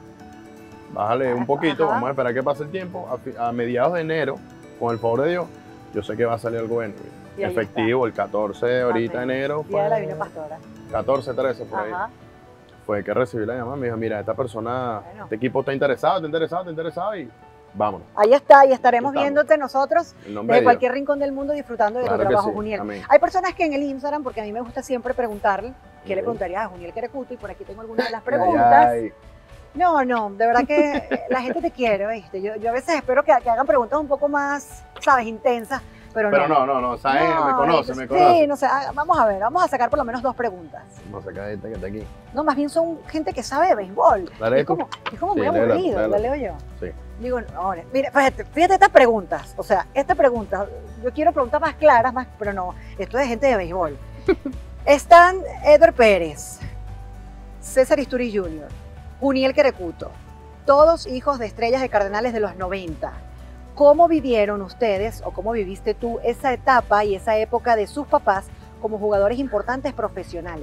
Speaker 3: Bájale un poquito,
Speaker 2: Ajá.
Speaker 3: vamos a esperar que pase el tiempo. A, fi- a mediados de enero, con el favor de Dios, yo sé que va a salir algo bueno.
Speaker 2: Y ahí
Speaker 3: Efectivo, el catorce de ahorita de
Speaker 2: Amén.
Speaker 3: enero,
Speaker 2: Día de la
Speaker 3: fue
Speaker 2: Divina Pastora.
Speaker 3: catorce, trece, por ahí.
Speaker 2: Ajá.
Speaker 3: Fue que recibí la llamada, me dijo, mira, esta persona,
Speaker 2: Bueno.
Speaker 3: este equipo está interesado, está interesado, está interesado y vámonos.
Speaker 2: Ahí está, y estaremos
Speaker 3: Estamos.
Speaker 2: viéndote nosotros
Speaker 3: El nombre
Speaker 2: desde
Speaker 3: de
Speaker 2: cualquier rincón del mundo disfrutando de
Speaker 3: Claro
Speaker 2: tu
Speaker 3: que
Speaker 2: trabajo,
Speaker 3: sí,
Speaker 2: Juniel.
Speaker 3: amén.
Speaker 2: Hay personas que en el Instagram, porque a mí me gusta siempre preguntarle, ¿qué le
Speaker 3: Ok.
Speaker 2: preguntarías a Juniel Querecuto? Y por aquí tengo algunas de las
Speaker 3: Ay,
Speaker 2: preguntas.
Speaker 3: ay,
Speaker 2: No, no, de verdad que eh, la gente te quiere, ¿viste? Yo, yo a veces espero que, que hagan preguntas un poco más, ¿sabes? Intensas, pero,
Speaker 3: Pero
Speaker 2: no.
Speaker 3: no, no, no, ¿sabes?
Speaker 2: No,
Speaker 3: me conoce, me
Speaker 2: Sí,
Speaker 3: conoce.
Speaker 2: no sé, ah, vamos a ver, vamos a sacar por lo menos dos preguntas.
Speaker 3: Vamos a sacar esta que está aquí.
Speaker 2: No, más bien son gente que sabe de béisbol.
Speaker 3: ¿La lees
Speaker 2: Es
Speaker 3: tú?
Speaker 2: como, es como
Speaker 3: Sí,
Speaker 2: muy
Speaker 3: léela,
Speaker 2: aburrido,
Speaker 3: léela.
Speaker 2: la leo yo.
Speaker 3: Sí.
Speaker 2: Digo, no, ahora, mira, fíjate, fíjate estas preguntas. O sea, esta pregunta, yo quiero preguntas más claras, más, pero no, esto es de gente de béisbol. Están Edward Pérez, César Isturi junior, Juniel Querecuto, todos hijos de estrellas de Cardenales de los noventa. ¿Cómo vivieron ustedes o cómo viviste tú esa etapa y esa época de sus papás como jugadores importantes profesionales?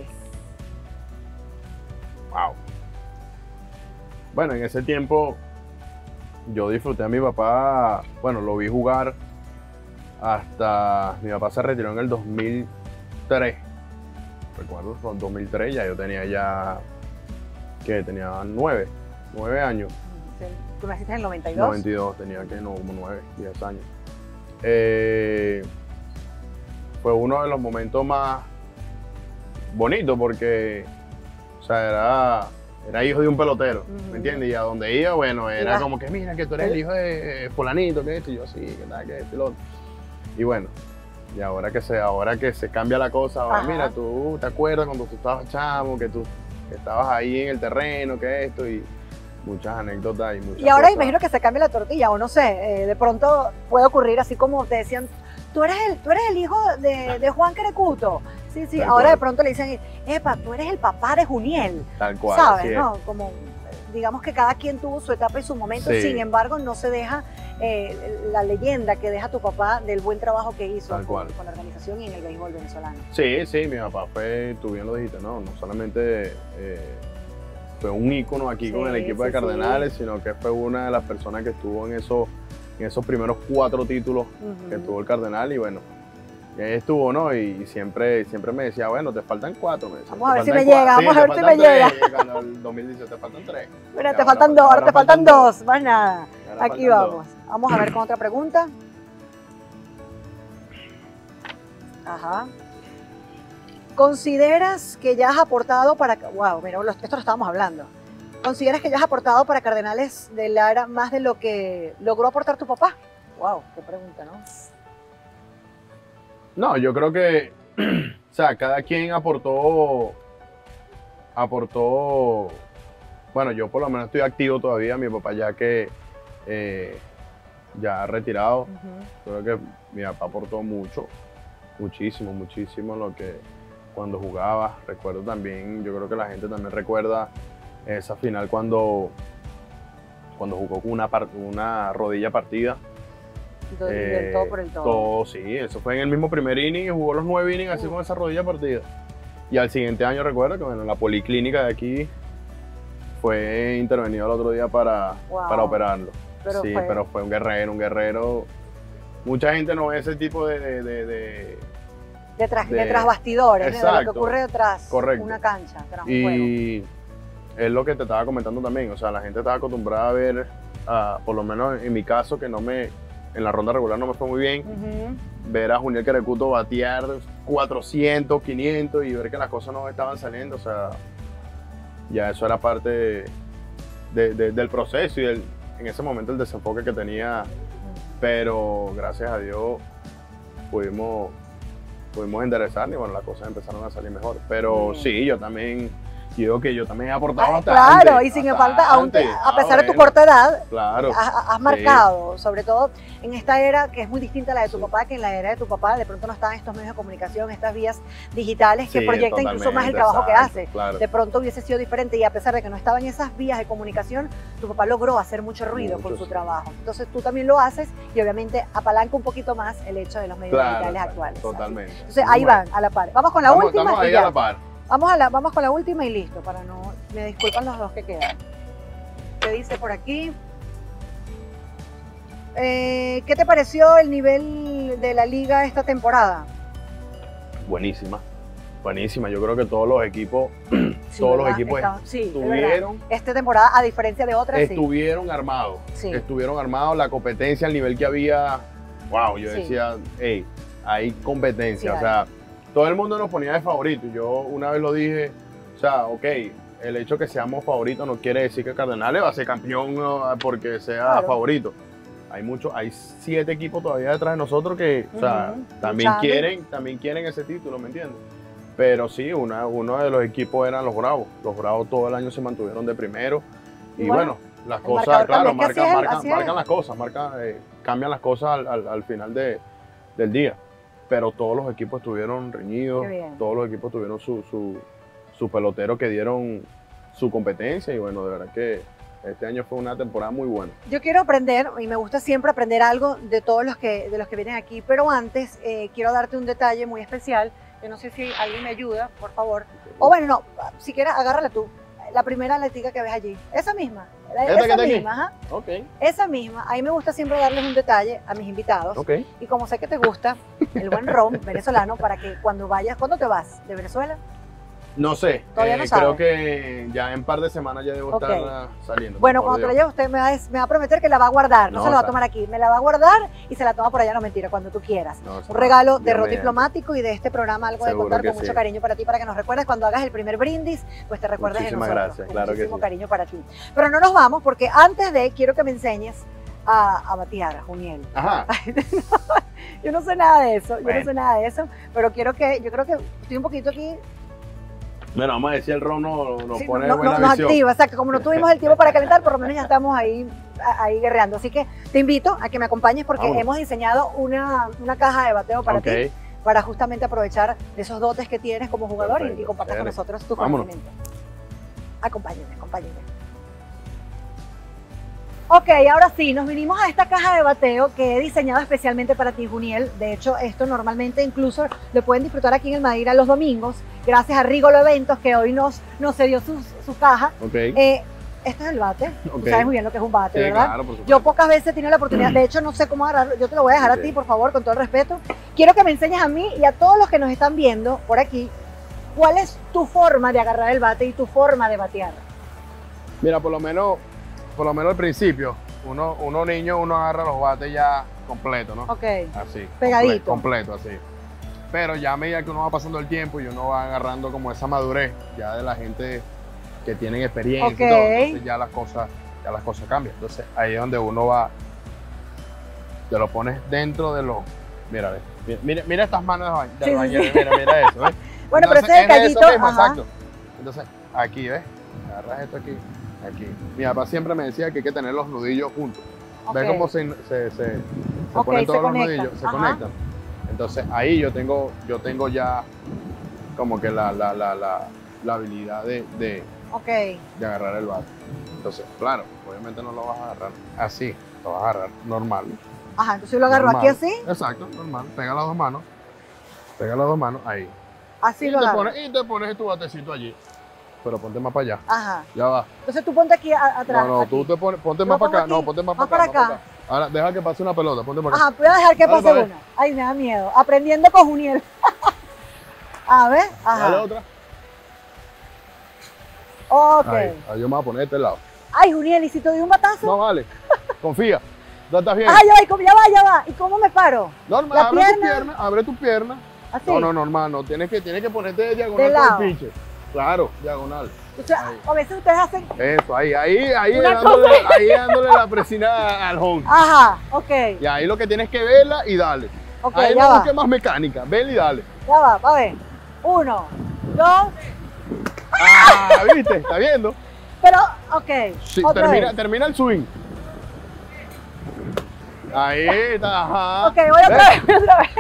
Speaker 3: Wow. Bueno, en ese tiempo yo disfruté a mi papá, bueno, lo vi jugar hasta, mi papá se retiró en el dos mil tres, recuerdo, en dos mil tres ya yo tenía ya, que tenía nueve, nueve años.
Speaker 2: ¿Tú naciste en el noventa y dos?
Speaker 3: noventa y dos, tenía que no, como nueve, diez años. Eh, fue uno de los momentos más bonitos porque, o sea, era, era hijo de un pelotero,
Speaker 2: Uh-huh.
Speaker 3: ¿me entiendes? Y a donde iba, bueno, era
Speaker 2: Iba.
Speaker 3: como que mira, que tú eres el hijo de fulanito, que esto, y yo sí, que tal, que esto y lo otro. Y bueno, y ahora que se, ahora que se cambia la cosa, ahora
Speaker 2: Ajá.
Speaker 3: mira, tú te acuerdas cuando tú estabas chamo, que tú que estabas ahí en el terreno, que esto, y muchas anécdotas y muchas
Speaker 2: Y ahora
Speaker 3: cosas.
Speaker 2: imagino que se cambia la tortilla, o no sé, eh, de pronto puede ocurrir así como te decían, tú eres el, tú eres el hijo de, de Juan Querecuto. Sí, sí,
Speaker 3: Tal
Speaker 2: ahora
Speaker 3: cual.
Speaker 2: de pronto le dicen, epa, tú eres el papá de Juniel,
Speaker 3: Tal cual,
Speaker 2: ¿sabes?
Speaker 3: así es.
Speaker 2: ¿No? Como, digamos que cada quien tuvo su etapa y su momento,
Speaker 3: Sí.
Speaker 2: sin embargo no se deja eh, la leyenda que deja tu papá del buen trabajo que hizo
Speaker 3: Tal
Speaker 2: con,
Speaker 3: cual.
Speaker 2: con la organización y en el béisbol venezolano.
Speaker 3: Sí, sí, mi papá fue, tú bien lo dijiste, no, no solamente eh, fue un ícono aquí
Speaker 2: Sí,
Speaker 3: con el equipo
Speaker 2: sí,
Speaker 3: de Cardenales, sino que fue una de las personas que estuvo en esos, en esos primeros cuatro títulos
Speaker 2: Ujú.
Speaker 3: que tuvo el Cardenal y bueno, y ahí estuvo, ¿no? Y siempre, siempre me decía, bueno, te faltan cuatro. Me decía,
Speaker 2: Vamos a
Speaker 3: "Te
Speaker 2: ver si
Speaker 3: faltan
Speaker 2: me llega,
Speaker 3: cuatro".
Speaker 2: vamos
Speaker 3: Sí,
Speaker 2: a
Speaker 3: te
Speaker 2: ver si
Speaker 3: faltan
Speaker 2: me llega.
Speaker 3: tres. Y cuando el dos mil dice, te faltan tres.
Speaker 2: Mira,
Speaker 3: Y
Speaker 2: te
Speaker 3: ahora
Speaker 2: faltan
Speaker 3: fal-
Speaker 2: dos, ahora
Speaker 3: ahora
Speaker 2: te faltan dos, más nada.
Speaker 3: Ahora
Speaker 2: Aquí
Speaker 3: faltan
Speaker 2: vamos.
Speaker 3: dos.
Speaker 2: Vamos a ver con otra pregunta. Ajá. ¿Consideras que ya has aportado para... Wow, mira, lo- esto lo estábamos hablando. ¿Consideras que ya has aportado para Cardenales de Lara más de lo que logró aportar tu papá? Wow, qué pregunta, ¿no?
Speaker 3: No, yo creo que, o sea, cada quien aportó, aportó, bueno, yo por lo menos estoy activo todavía, mi papá ya que eh, ya ha retirado,
Speaker 2: Ujú.
Speaker 3: creo que mi papá aportó mucho, muchísimo, muchísimo lo que cuando jugaba, recuerdo también, yo creo que la gente también recuerda esa final cuando, cuando jugó con una, par- una rodilla partida.
Speaker 2: Entonces,
Speaker 3: Eh,
Speaker 2: del todo por el todo.
Speaker 3: todo, sí, eso fue en el mismo primer inning y jugó los nueve innings así
Speaker 2: Uh.
Speaker 3: con esa rodilla partida. Y al siguiente año recuerdo que bueno, la policlínica de aquí fue intervenido el otro día para,
Speaker 2: Wow.
Speaker 3: para operarlo.
Speaker 2: Pero
Speaker 3: sí,
Speaker 2: fue-
Speaker 3: pero fue un guerrero, un guerrero. Mucha gente no ve ese tipo de... de- de- de-
Speaker 2: Detrás,
Speaker 3: de-
Speaker 2: detrás bastidores, ¿no? De lo que
Speaker 3: Exacto.
Speaker 2: ocurre detrás
Speaker 3: Correcto.
Speaker 2: una cancha, tras un juego.
Speaker 3: y es lo que te estaba comentando también, o sea, la gente estaba acostumbrada a ver, ah, por lo menos en mi caso, que no me, en la ronda regular no me fue muy bien,
Speaker 2: Ujú.
Speaker 3: ver a Juniel Querecuto batear cuatrocientos, quinientos y ver que las cosas no estaban saliendo, o sea, ya eso era parte de- de- del proceso y del- en ese momento el desenfoque que tenía, pero gracias a Dios pudimos, pudimos enderezar y bueno, las cosas empezaron a salir mejor, pero
Speaker 2: Bien.
Speaker 3: sí, yo también, yo digo que yo también he aportado
Speaker 2: Ah,
Speaker 3: bastante.
Speaker 2: claro, y sin falta, aún te-
Speaker 3: bastante.
Speaker 2: a pesar
Speaker 3: Ah,
Speaker 2: de tu
Speaker 3: bueno,
Speaker 2: corta edad,
Speaker 3: Claro.
Speaker 2: has, has marcado, sobre todo en esta era que es muy distinta a la de tu
Speaker 3: Sí.
Speaker 2: papá, que en la era de tu papá de pronto no estaban estos medios de comunicación, estas vías digitales que
Speaker 3: Sí,
Speaker 2: proyectan incluso más el
Speaker 3: totalmente,
Speaker 2: trabajo que
Speaker 3: exacto,
Speaker 2: hace.
Speaker 3: claro.
Speaker 2: De pronto hubiese sido diferente y a pesar de que no estaban esas vías de comunicación, tu papá logró hacer mucho ruido
Speaker 3: Mucho,
Speaker 2: con su
Speaker 3: sí.
Speaker 2: trabajo. Entonces tú también lo haces y obviamente apalanca un poquito más el hecho de los medios
Speaker 3: Claro,
Speaker 2: digitales
Speaker 3: exacto,
Speaker 2: actuales. ¿sabes?
Speaker 3: totalmente.
Speaker 2: Entonces ahí
Speaker 3: Bueno,
Speaker 2: van, a la par. Vamos con la
Speaker 3: estamos,
Speaker 2: última
Speaker 3: estamos
Speaker 2: y
Speaker 3: ahí
Speaker 2: ya.
Speaker 3: a la par.
Speaker 2: Vamos, a la, vamos con la última y listo, para no... Me disculpan los dos que quedan. ¿Qué dice por aquí? Eh, ¿Qué te pareció el nivel de la liga esta temporada?
Speaker 3: Buenísima, buenísima. Yo creo que todos los equipos,
Speaker 2: Sí,
Speaker 3: todos los
Speaker 2: ¿verdad?
Speaker 3: equipos
Speaker 2: Está- sí, es verdad.
Speaker 3: estuvieron,
Speaker 2: Esta temporada, a diferencia de otras, sí.
Speaker 3: estuvieron armados.
Speaker 2: Sí.
Speaker 3: Estuvieron armados. La competencia, el nivel que había, wow, yo
Speaker 2: Sí.
Speaker 3: decía, hey, hay competencia.
Speaker 2: Sí,
Speaker 3: o sea, todo el mundo nos ponía de favorito. Yo una vez lo dije, o sea, ok, el hecho que seamos favoritos no quiere decir que Cardenales va a ser campeón ¿no? porque sea
Speaker 2: Claro.
Speaker 3: favorito. Hay muchos, hay siete equipos todavía detrás de nosotros que, o sea,
Speaker 2: Ujú,
Speaker 3: también
Speaker 2: luchando.
Speaker 3: quieren, también quieren ese título, ¿me entiendes? Pero sí, una, uno de los equipos eran los Bravos. Los Bravos todo el año se mantuvieron de primero. Y,
Speaker 2: Y
Speaker 3: bueno,
Speaker 2: bueno,
Speaker 3: las
Speaker 2: el
Speaker 3: cosas,
Speaker 2: marcador
Speaker 3: claro,
Speaker 2: también, que así
Speaker 3: marcan,
Speaker 2: es el-
Speaker 3: marcan,
Speaker 2: así es.
Speaker 3: marcan las cosas, marcan, eh, cambian las cosas al, al- al final de- del día. Pero todos los equipos estuvieron reñidos,
Speaker 2: Qué bien.
Speaker 3: todos los equipos tuvieron su, su, su pelotero que dieron su competencia. Y bueno, de verdad que este año fue una temporada muy buena.
Speaker 2: Yo quiero aprender, y me gusta siempre aprender algo de todos los que, de los que vienen aquí, pero antes eh, quiero darte un detalle muy especial, que no sé si alguien me ayuda, por favor. O bueno, no, si quieres, agárrala tú. La primera letica que ves allí, esa misma, La-
Speaker 3: ¿Esta que
Speaker 2: esa
Speaker 3: está aquí?
Speaker 2: misma, ajá.
Speaker 3: Ok.
Speaker 2: Esa misma. A mí me gusta siempre darles un detalle a mis invitados.
Speaker 3: Ok.
Speaker 2: Y como sé que te gusta el buen ron venezolano, para que cuando vayas, ¿cuándo te vas? ¿De Venezuela?
Speaker 3: No sé.
Speaker 2: Todavía no
Speaker 3: eh,
Speaker 2: sabe.
Speaker 3: Creo que ya en un par de semanas ya debo
Speaker 2: Ok.
Speaker 3: estar ah, saliendo.
Speaker 2: Bueno,
Speaker 3: por
Speaker 2: cuando te la
Speaker 3: Dios.
Speaker 2: lleve, usted me va, a, me va a prometer que la va a guardar. No,
Speaker 3: No,
Speaker 2: se la va a
Speaker 3: está-
Speaker 2: tomar aquí. Me la va a guardar y se la toma por allá, no mentira, cuando tú quieras.
Speaker 3: No, está-
Speaker 2: Un regalo de
Speaker 3: Dios
Speaker 2: ron
Speaker 3: mediante.
Speaker 2: diplomático y de este programa algo de
Speaker 3: Seguro
Speaker 2: contar
Speaker 3: que
Speaker 2: con mucho
Speaker 3: sí.
Speaker 2: cariño para ti, para que nos recuerdes cuando hagas el primer brindis, pues te recuerdes de
Speaker 3: Muchísimas
Speaker 2: nosotros.
Speaker 3: gracias,
Speaker 2: Con
Speaker 3: claro que
Speaker 2: muchísimo
Speaker 3: sí.
Speaker 2: cariño para ti. Pero no nos vamos porque antes de, quiero que me enseñes a, a batear, Juniel.
Speaker 3: Ajá.
Speaker 2: Yo no sé nada de eso, yo
Speaker 3: Bueno.
Speaker 2: no sé nada de eso, pero quiero que, yo creo que estoy un poquito aquí.
Speaker 3: Bueno, vamos a decir, el ron nos, nos
Speaker 2: Sí,
Speaker 3: pone
Speaker 2: no-
Speaker 3: buena
Speaker 2: no- nos
Speaker 3: visión.
Speaker 2: activa, exacto. Como no tuvimos el tiempo para calentar, por lo menos ya estamos ahí, a- ahí guerreando. Así que te invito a que me acompañes porque
Speaker 3: Vámonos.
Speaker 2: hemos diseñado una, una caja de bateo para
Speaker 3: Ok.
Speaker 2: ti, para justamente aprovechar de esos dotes que tienes como jugador y, y
Speaker 3: Perfecto,
Speaker 2: compartas con
Speaker 3: chévere.
Speaker 2: nosotros tu
Speaker 3: Vámonos.
Speaker 2: conocimiento. Acompáñenme, acompáñenme. Ok, ahora sí, nos vinimos a esta caja de bateo que he diseñado especialmente para ti, Juniel. De hecho, esto normalmente incluso lo pueden disfrutar aquí en el Madeira los domingos, gracias a Rigolo Eventos, que hoy nos, nos cedió su, su caja.
Speaker 3: Ok.
Speaker 2: Eh, este es el bate.
Speaker 3: Ok.
Speaker 2: Tú sabes muy bien lo que es un bate,
Speaker 3: Sí,
Speaker 2: ¿verdad?
Speaker 3: claro, por supuesto.
Speaker 2: Yo pocas veces he tenido la oportunidad, de hecho no sé cómo agarrarlo, yo te lo voy a dejar
Speaker 3: Ok.
Speaker 2: a ti, por favor, con todo el respeto. Quiero que me enseñes a mí y a todos los que nos están viendo por aquí, cuál es tu forma de agarrar el bate y tu forma de batear.
Speaker 3: Mira, por lo menos, por lo menos al principio, uno, uno niño, uno agarra los bates ya completo, ¿no?
Speaker 2: Ok,
Speaker 3: Así.
Speaker 2: Pegadito.
Speaker 3: Completo, completo, así. Pero ya a medida que uno va pasando el tiempo y uno va agarrando como esa madurez ya de la gente que tienen experiencia
Speaker 2: Ok.
Speaker 3: y todo, entonces ya las cosas, ya las cosas cambian. Entonces ahí es donde uno va, te lo pones dentro de los, mira, ve, mira, mira, mira estas manos del ba- del
Speaker 2: Sí, sí,
Speaker 3: bañero,
Speaker 2: sí.
Speaker 3: mira, mira eso, ¿ves?
Speaker 2: Bueno, pero
Speaker 3: Entonces,
Speaker 2: ese
Speaker 3: en eso
Speaker 2: detallito,
Speaker 3: mismo,
Speaker 2: ajá.
Speaker 3: exacto. Entonces, aquí, ¿ves? Agarras esto aquí, aquí. Mi papá siempre me decía que hay que tener los nudillos juntos. ¿Ves
Speaker 2: Ok.
Speaker 3: cómo se, se, se, se
Speaker 2: Ok,
Speaker 3: ponen
Speaker 2: se
Speaker 3: todos los
Speaker 2: conectan.
Speaker 3: nudillos? Se
Speaker 2: Ajá.
Speaker 3: conectan. Entonces ahí yo tengo, yo tengo ya como que la, la, la, la, la habilidad de, de,
Speaker 2: Ok,
Speaker 3: de agarrar el bate. Entonces, claro, obviamente no lo vas a agarrar así, lo vas a agarrar normal.
Speaker 2: ajá, entonces yo lo agarro
Speaker 3: normal.
Speaker 2: aquí así,
Speaker 3: Exacto, normal. Pega las dos manos, pega las dos manos, ahí.
Speaker 2: así
Speaker 3: y,
Speaker 2: lo
Speaker 3: te
Speaker 2: agarro.
Speaker 3: pones, y te pones tu batecito allí. Pero ponte más para allá,
Speaker 2: Ajá,
Speaker 3: ya va.
Speaker 2: entonces tú ponte aquí a- atrás.
Speaker 3: No, no,
Speaker 2: aquí.
Speaker 3: tú te pones, ponte
Speaker 2: Yo
Speaker 3: más para
Speaker 2: pongo
Speaker 3: acá,
Speaker 2: aquí,
Speaker 3: no, ponte más
Speaker 2: más
Speaker 3: para acá,
Speaker 2: para
Speaker 3: más para acá. Ahora deja que pase una pelota, ponte para acá.
Speaker 2: Ajá, voy a dejar que
Speaker 3: Dale,
Speaker 2: pase
Speaker 3: pa' ver.
Speaker 2: una. Ay, me da miedo. Aprendiendo con Juniel. A ver,
Speaker 3: Dale
Speaker 2: ajá.
Speaker 3: otra.
Speaker 2: Ok.
Speaker 3: Ahí, ahí yo me voy a poner de este lado.
Speaker 2: Ay, Juniel, ¿y si te doy un batazo?
Speaker 3: No, vale. Confía. ¿Ya estás bien?
Speaker 2: Ah, ya va, y cómo- ya va, ya va. ¿Y cómo me paro?
Speaker 3: Normal,
Speaker 2: la
Speaker 3: abre tu
Speaker 2: pierna.
Speaker 3: pierna, abre tu pierna.
Speaker 2: Así.
Speaker 3: No, no, normal, no. Tienes que, tienes que ponerte de diagonal
Speaker 2: De
Speaker 3: con
Speaker 2: lado.
Speaker 3: el pinche. Claro, diagonal.
Speaker 2: O sea,
Speaker 3: Ahí.
Speaker 2: a veces ustedes hacen.
Speaker 3: Eso, ahí, ahí, ahí,
Speaker 2: Una
Speaker 3: dándole, ahí dándole la presina al home.
Speaker 2: Ajá, ok.
Speaker 3: Y ahí lo que tienes que verla y darle.
Speaker 2: Ok,
Speaker 3: ahí
Speaker 2: ya
Speaker 3: no
Speaker 2: va.
Speaker 3: busques más mecánica, vela y dale.
Speaker 2: Ya va, a ver. Uno, dos.
Speaker 3: Ah, ¿viste? ¿Está viendo?
Speaker 2: Pero, ok.
Speaker 3: Sí,
Speaker 2: otra
Speaker 3: termina,
Speaker 2: vez.
Speaker 3: termina el swing. Ahí está, ajá.
Speaker 2: Ok, voy otra
Speaker 3: ¿Ves?
Speaker 2: vez, voy otra vez.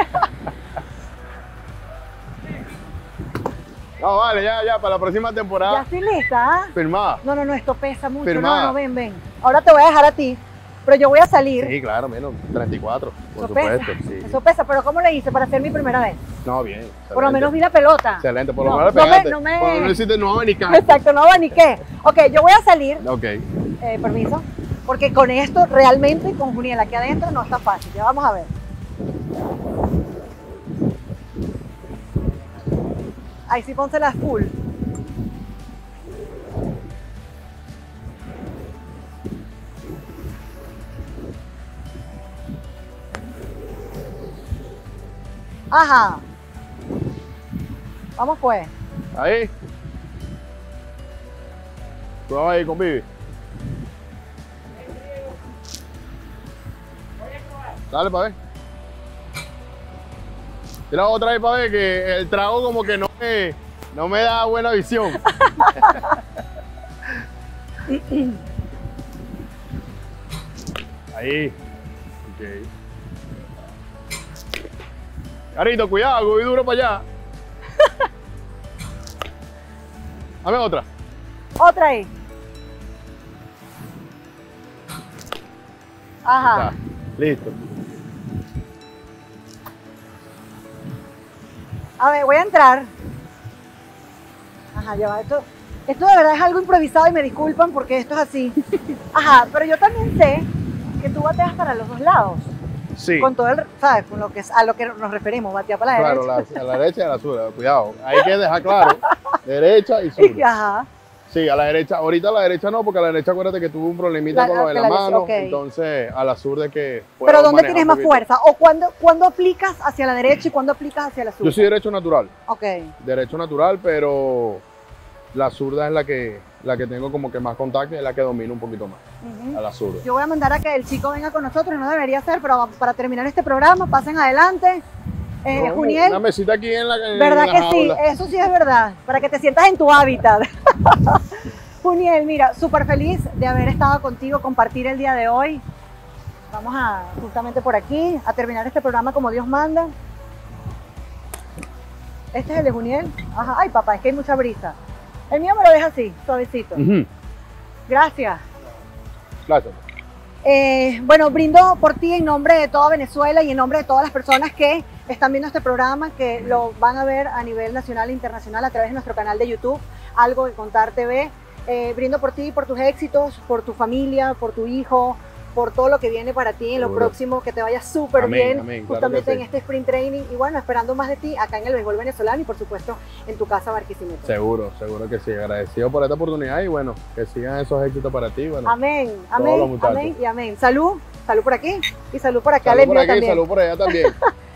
Speaker 3: No, vale, ya, ya, para la próxima
Speaker 2: Ya
Speaker 3: temporada
Speaker 2: estoy lista, ¿ah?
Speaker 3: firmada.
Speaker 2: No, no, no, esto pesa mucho.
Speaker 3: Firmada.
Speaker 2: No, no, ven, ven. Ahora te voy a dejar a ti, pero yo voy a salir.
Speaker 3: Sí, claro, menos treinta y cuatro, por
Speaker 2: Eso pesa,
Speaker 3: supuesto. Sí.
Speaker 2: eso pesa, pero ¿cómo le hice para hacer mi primera vez?
Speaker 3: No, bien.
Speaker 2: Por lo
Speaker 3: excelente.
Speaker 2: menos vi la pelota.
Speaker 3: Excelente, por lo
Speaker 2: No,
Speaker 3: menos le
Speaker 2: no me-
Speaker 3: pegaste.
Speaker 2: no me-
Speaker 3: Por lo menos hiciste no abanicar.
Speaker 2: Exacto, no abaniqué. Ok, yo voy a salir,
Speaker 3: Ok.
Speaker 2: eh, permiso, porque con esto realmente, con Juniel aquí adentro, no está fácil. Ya vamos a ver. Ahí sí, pónsela full. Ajá. Vamos pues.
Speaker 3: Ahí. Cuidado ahí, convive. Dale para ver. Tira otra vez para ver que el trago como que no me, no me da buena visión. Ahí. Ok. Carito, cuidado, que voy duro para allá. Dame otra.
Speaker 2: Otra ahí. Ajá.
Speaker 3: Ya, listo.
Speaker 2: A ver, voy a entrar. Ajá, ya va esto. Esto de verdad es algo improvisado y me disculpan porque esto es así. Ajá, pero yo también sé que tú bateas para los dos lados.
Speaker 3: Sí.
Speaker 2: Con todo el, ¿sabes? Con lo que es, a lo que nos referimos, batea para la
Speaker 3: Claro,
Speaker 2: derecha.
Speaker 3: la, a la derecha y a la sur, cuidado. Hay que dejar claro, derecha y sur.
Speaker 2: Ajá.
Speaker 3: Sí, a la derecha. Ahorita a la derecha no, porque a la derecha acuérdate que tuve un problemita
Speaker 2: La-
Speaker 3: con lo de
Speaker 2: que
Speaker 3: la
Speaker 2: la-
Speaker 3: mano.
Speaker 2: ok.
Speaker 3: Entonces, a la sur de que puedo
Speaker 2: Pero ¿dónde
Speaker 3: manejar
Speaker 2: tienes
Speaker 3: un
Speaker 2: más
Speaker 3: poquito.
Speaker 2: fuerza? ¿O cuándo, cuándo aplicas hacia la derecha y cuándo aplicas hacia la sur?
Speaker 3: Yo soy derecho natural.
Speaker 2: Ok.
Speaker 3: Derecho natural, pero la zurda es la que, la que tengo como que más contacto y es la que domino un poquito más.
Speaker 2: Ujú.
Speaker 3: A la zurda.
Speaker 2: Yo voy a mandar a que el chico venga con nosotros, no debería ser, pero para terminar este programa, pasen adelante. Eh,
Speaker 3: No,
Speaker 2: Juniel,
Speaker 3: Una mesita aquí en la en
Speaker 2: ¿verdad
Speaker 3: la
Speaker 2: que sí?
Speaker 3: jaula.
Speaker 2: Eso sí es verdad, para que te sientas en tu hábitat. Juniel, mira, súper feliz de haber estado contigo, compartir el día de hoy. Vamos a, justamente por aquí, a terminar este programa como Dios manda. Este es el de Juniel. Ajá. Ay, papá, es que hay mucha brisa. El mío me lo deja así, suavecito.
Speaker 3: Ujú.
Speaker 2: Gracias.
Speaker 3: Gracias.
Speaker 2: Eh, bueno, brindo por ti en nombre de toda Venezuela y en nombre de todas las personas que están viendo este programa, que lo van a ver a nivel nacional e internacional a través de nuestro canal de YouTube, Algo que Contar T V. Eh, brindo por ti, por tus éxitos, por tu familia, por tu hijo, por todo lo que viene para ti en lo
Speaker 3: Seguro.
Speaker 2: próximo, que te vaya súper
Speaker 3: Amén,
Speaker 2: bien,
Speaker 3: amén, claro
Speaker 2: justamente
Speaker 3: que sí.
Speaker 2: en este sprint training. Y bueno, esperando más de ti acá en el béisbol venezolano y por supuesto en tu casa Barquisimeto.
Speaker 3: Seguro, seguro que sí. Agradecido por esta oportunidad y bueno, que sigan esos éxitos para ti. Bueno,
Speaker 2: Amén,
Speaker 3: Todos los
Speaker 2: amén,
Speaker 3: muchachos.
Speaker 2: amén y amén. Salud, salud por aquí y salud por acá.
Speaker 3: salud
Speaker 2: al
Speaker 3: por
Speaker 2: mío
Speaker 3: aquí,
Speaker 2: también.
Speaker 3: salud por allá también.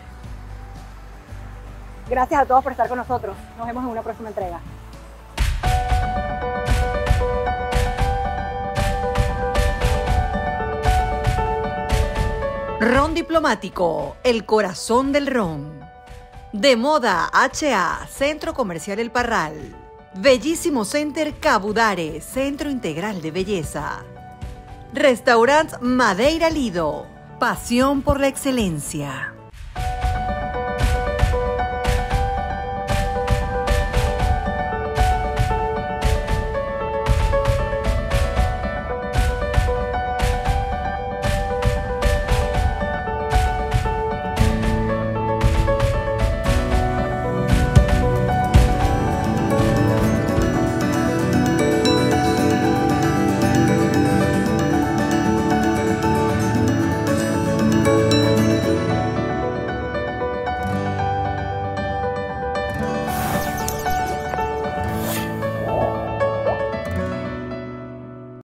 Speaker 2: Gracias a todos por estar con nosotros. Nos vemos en una próxima entrega.
Speaker 1: Ron Diplomático, el corazón del ron. De Moda H A, Centro Comercial El Parral. Bellísimo Center Cabudare, Centro Integral de Belleza. Restaurant Madeira Lido, pasión por la excelencia.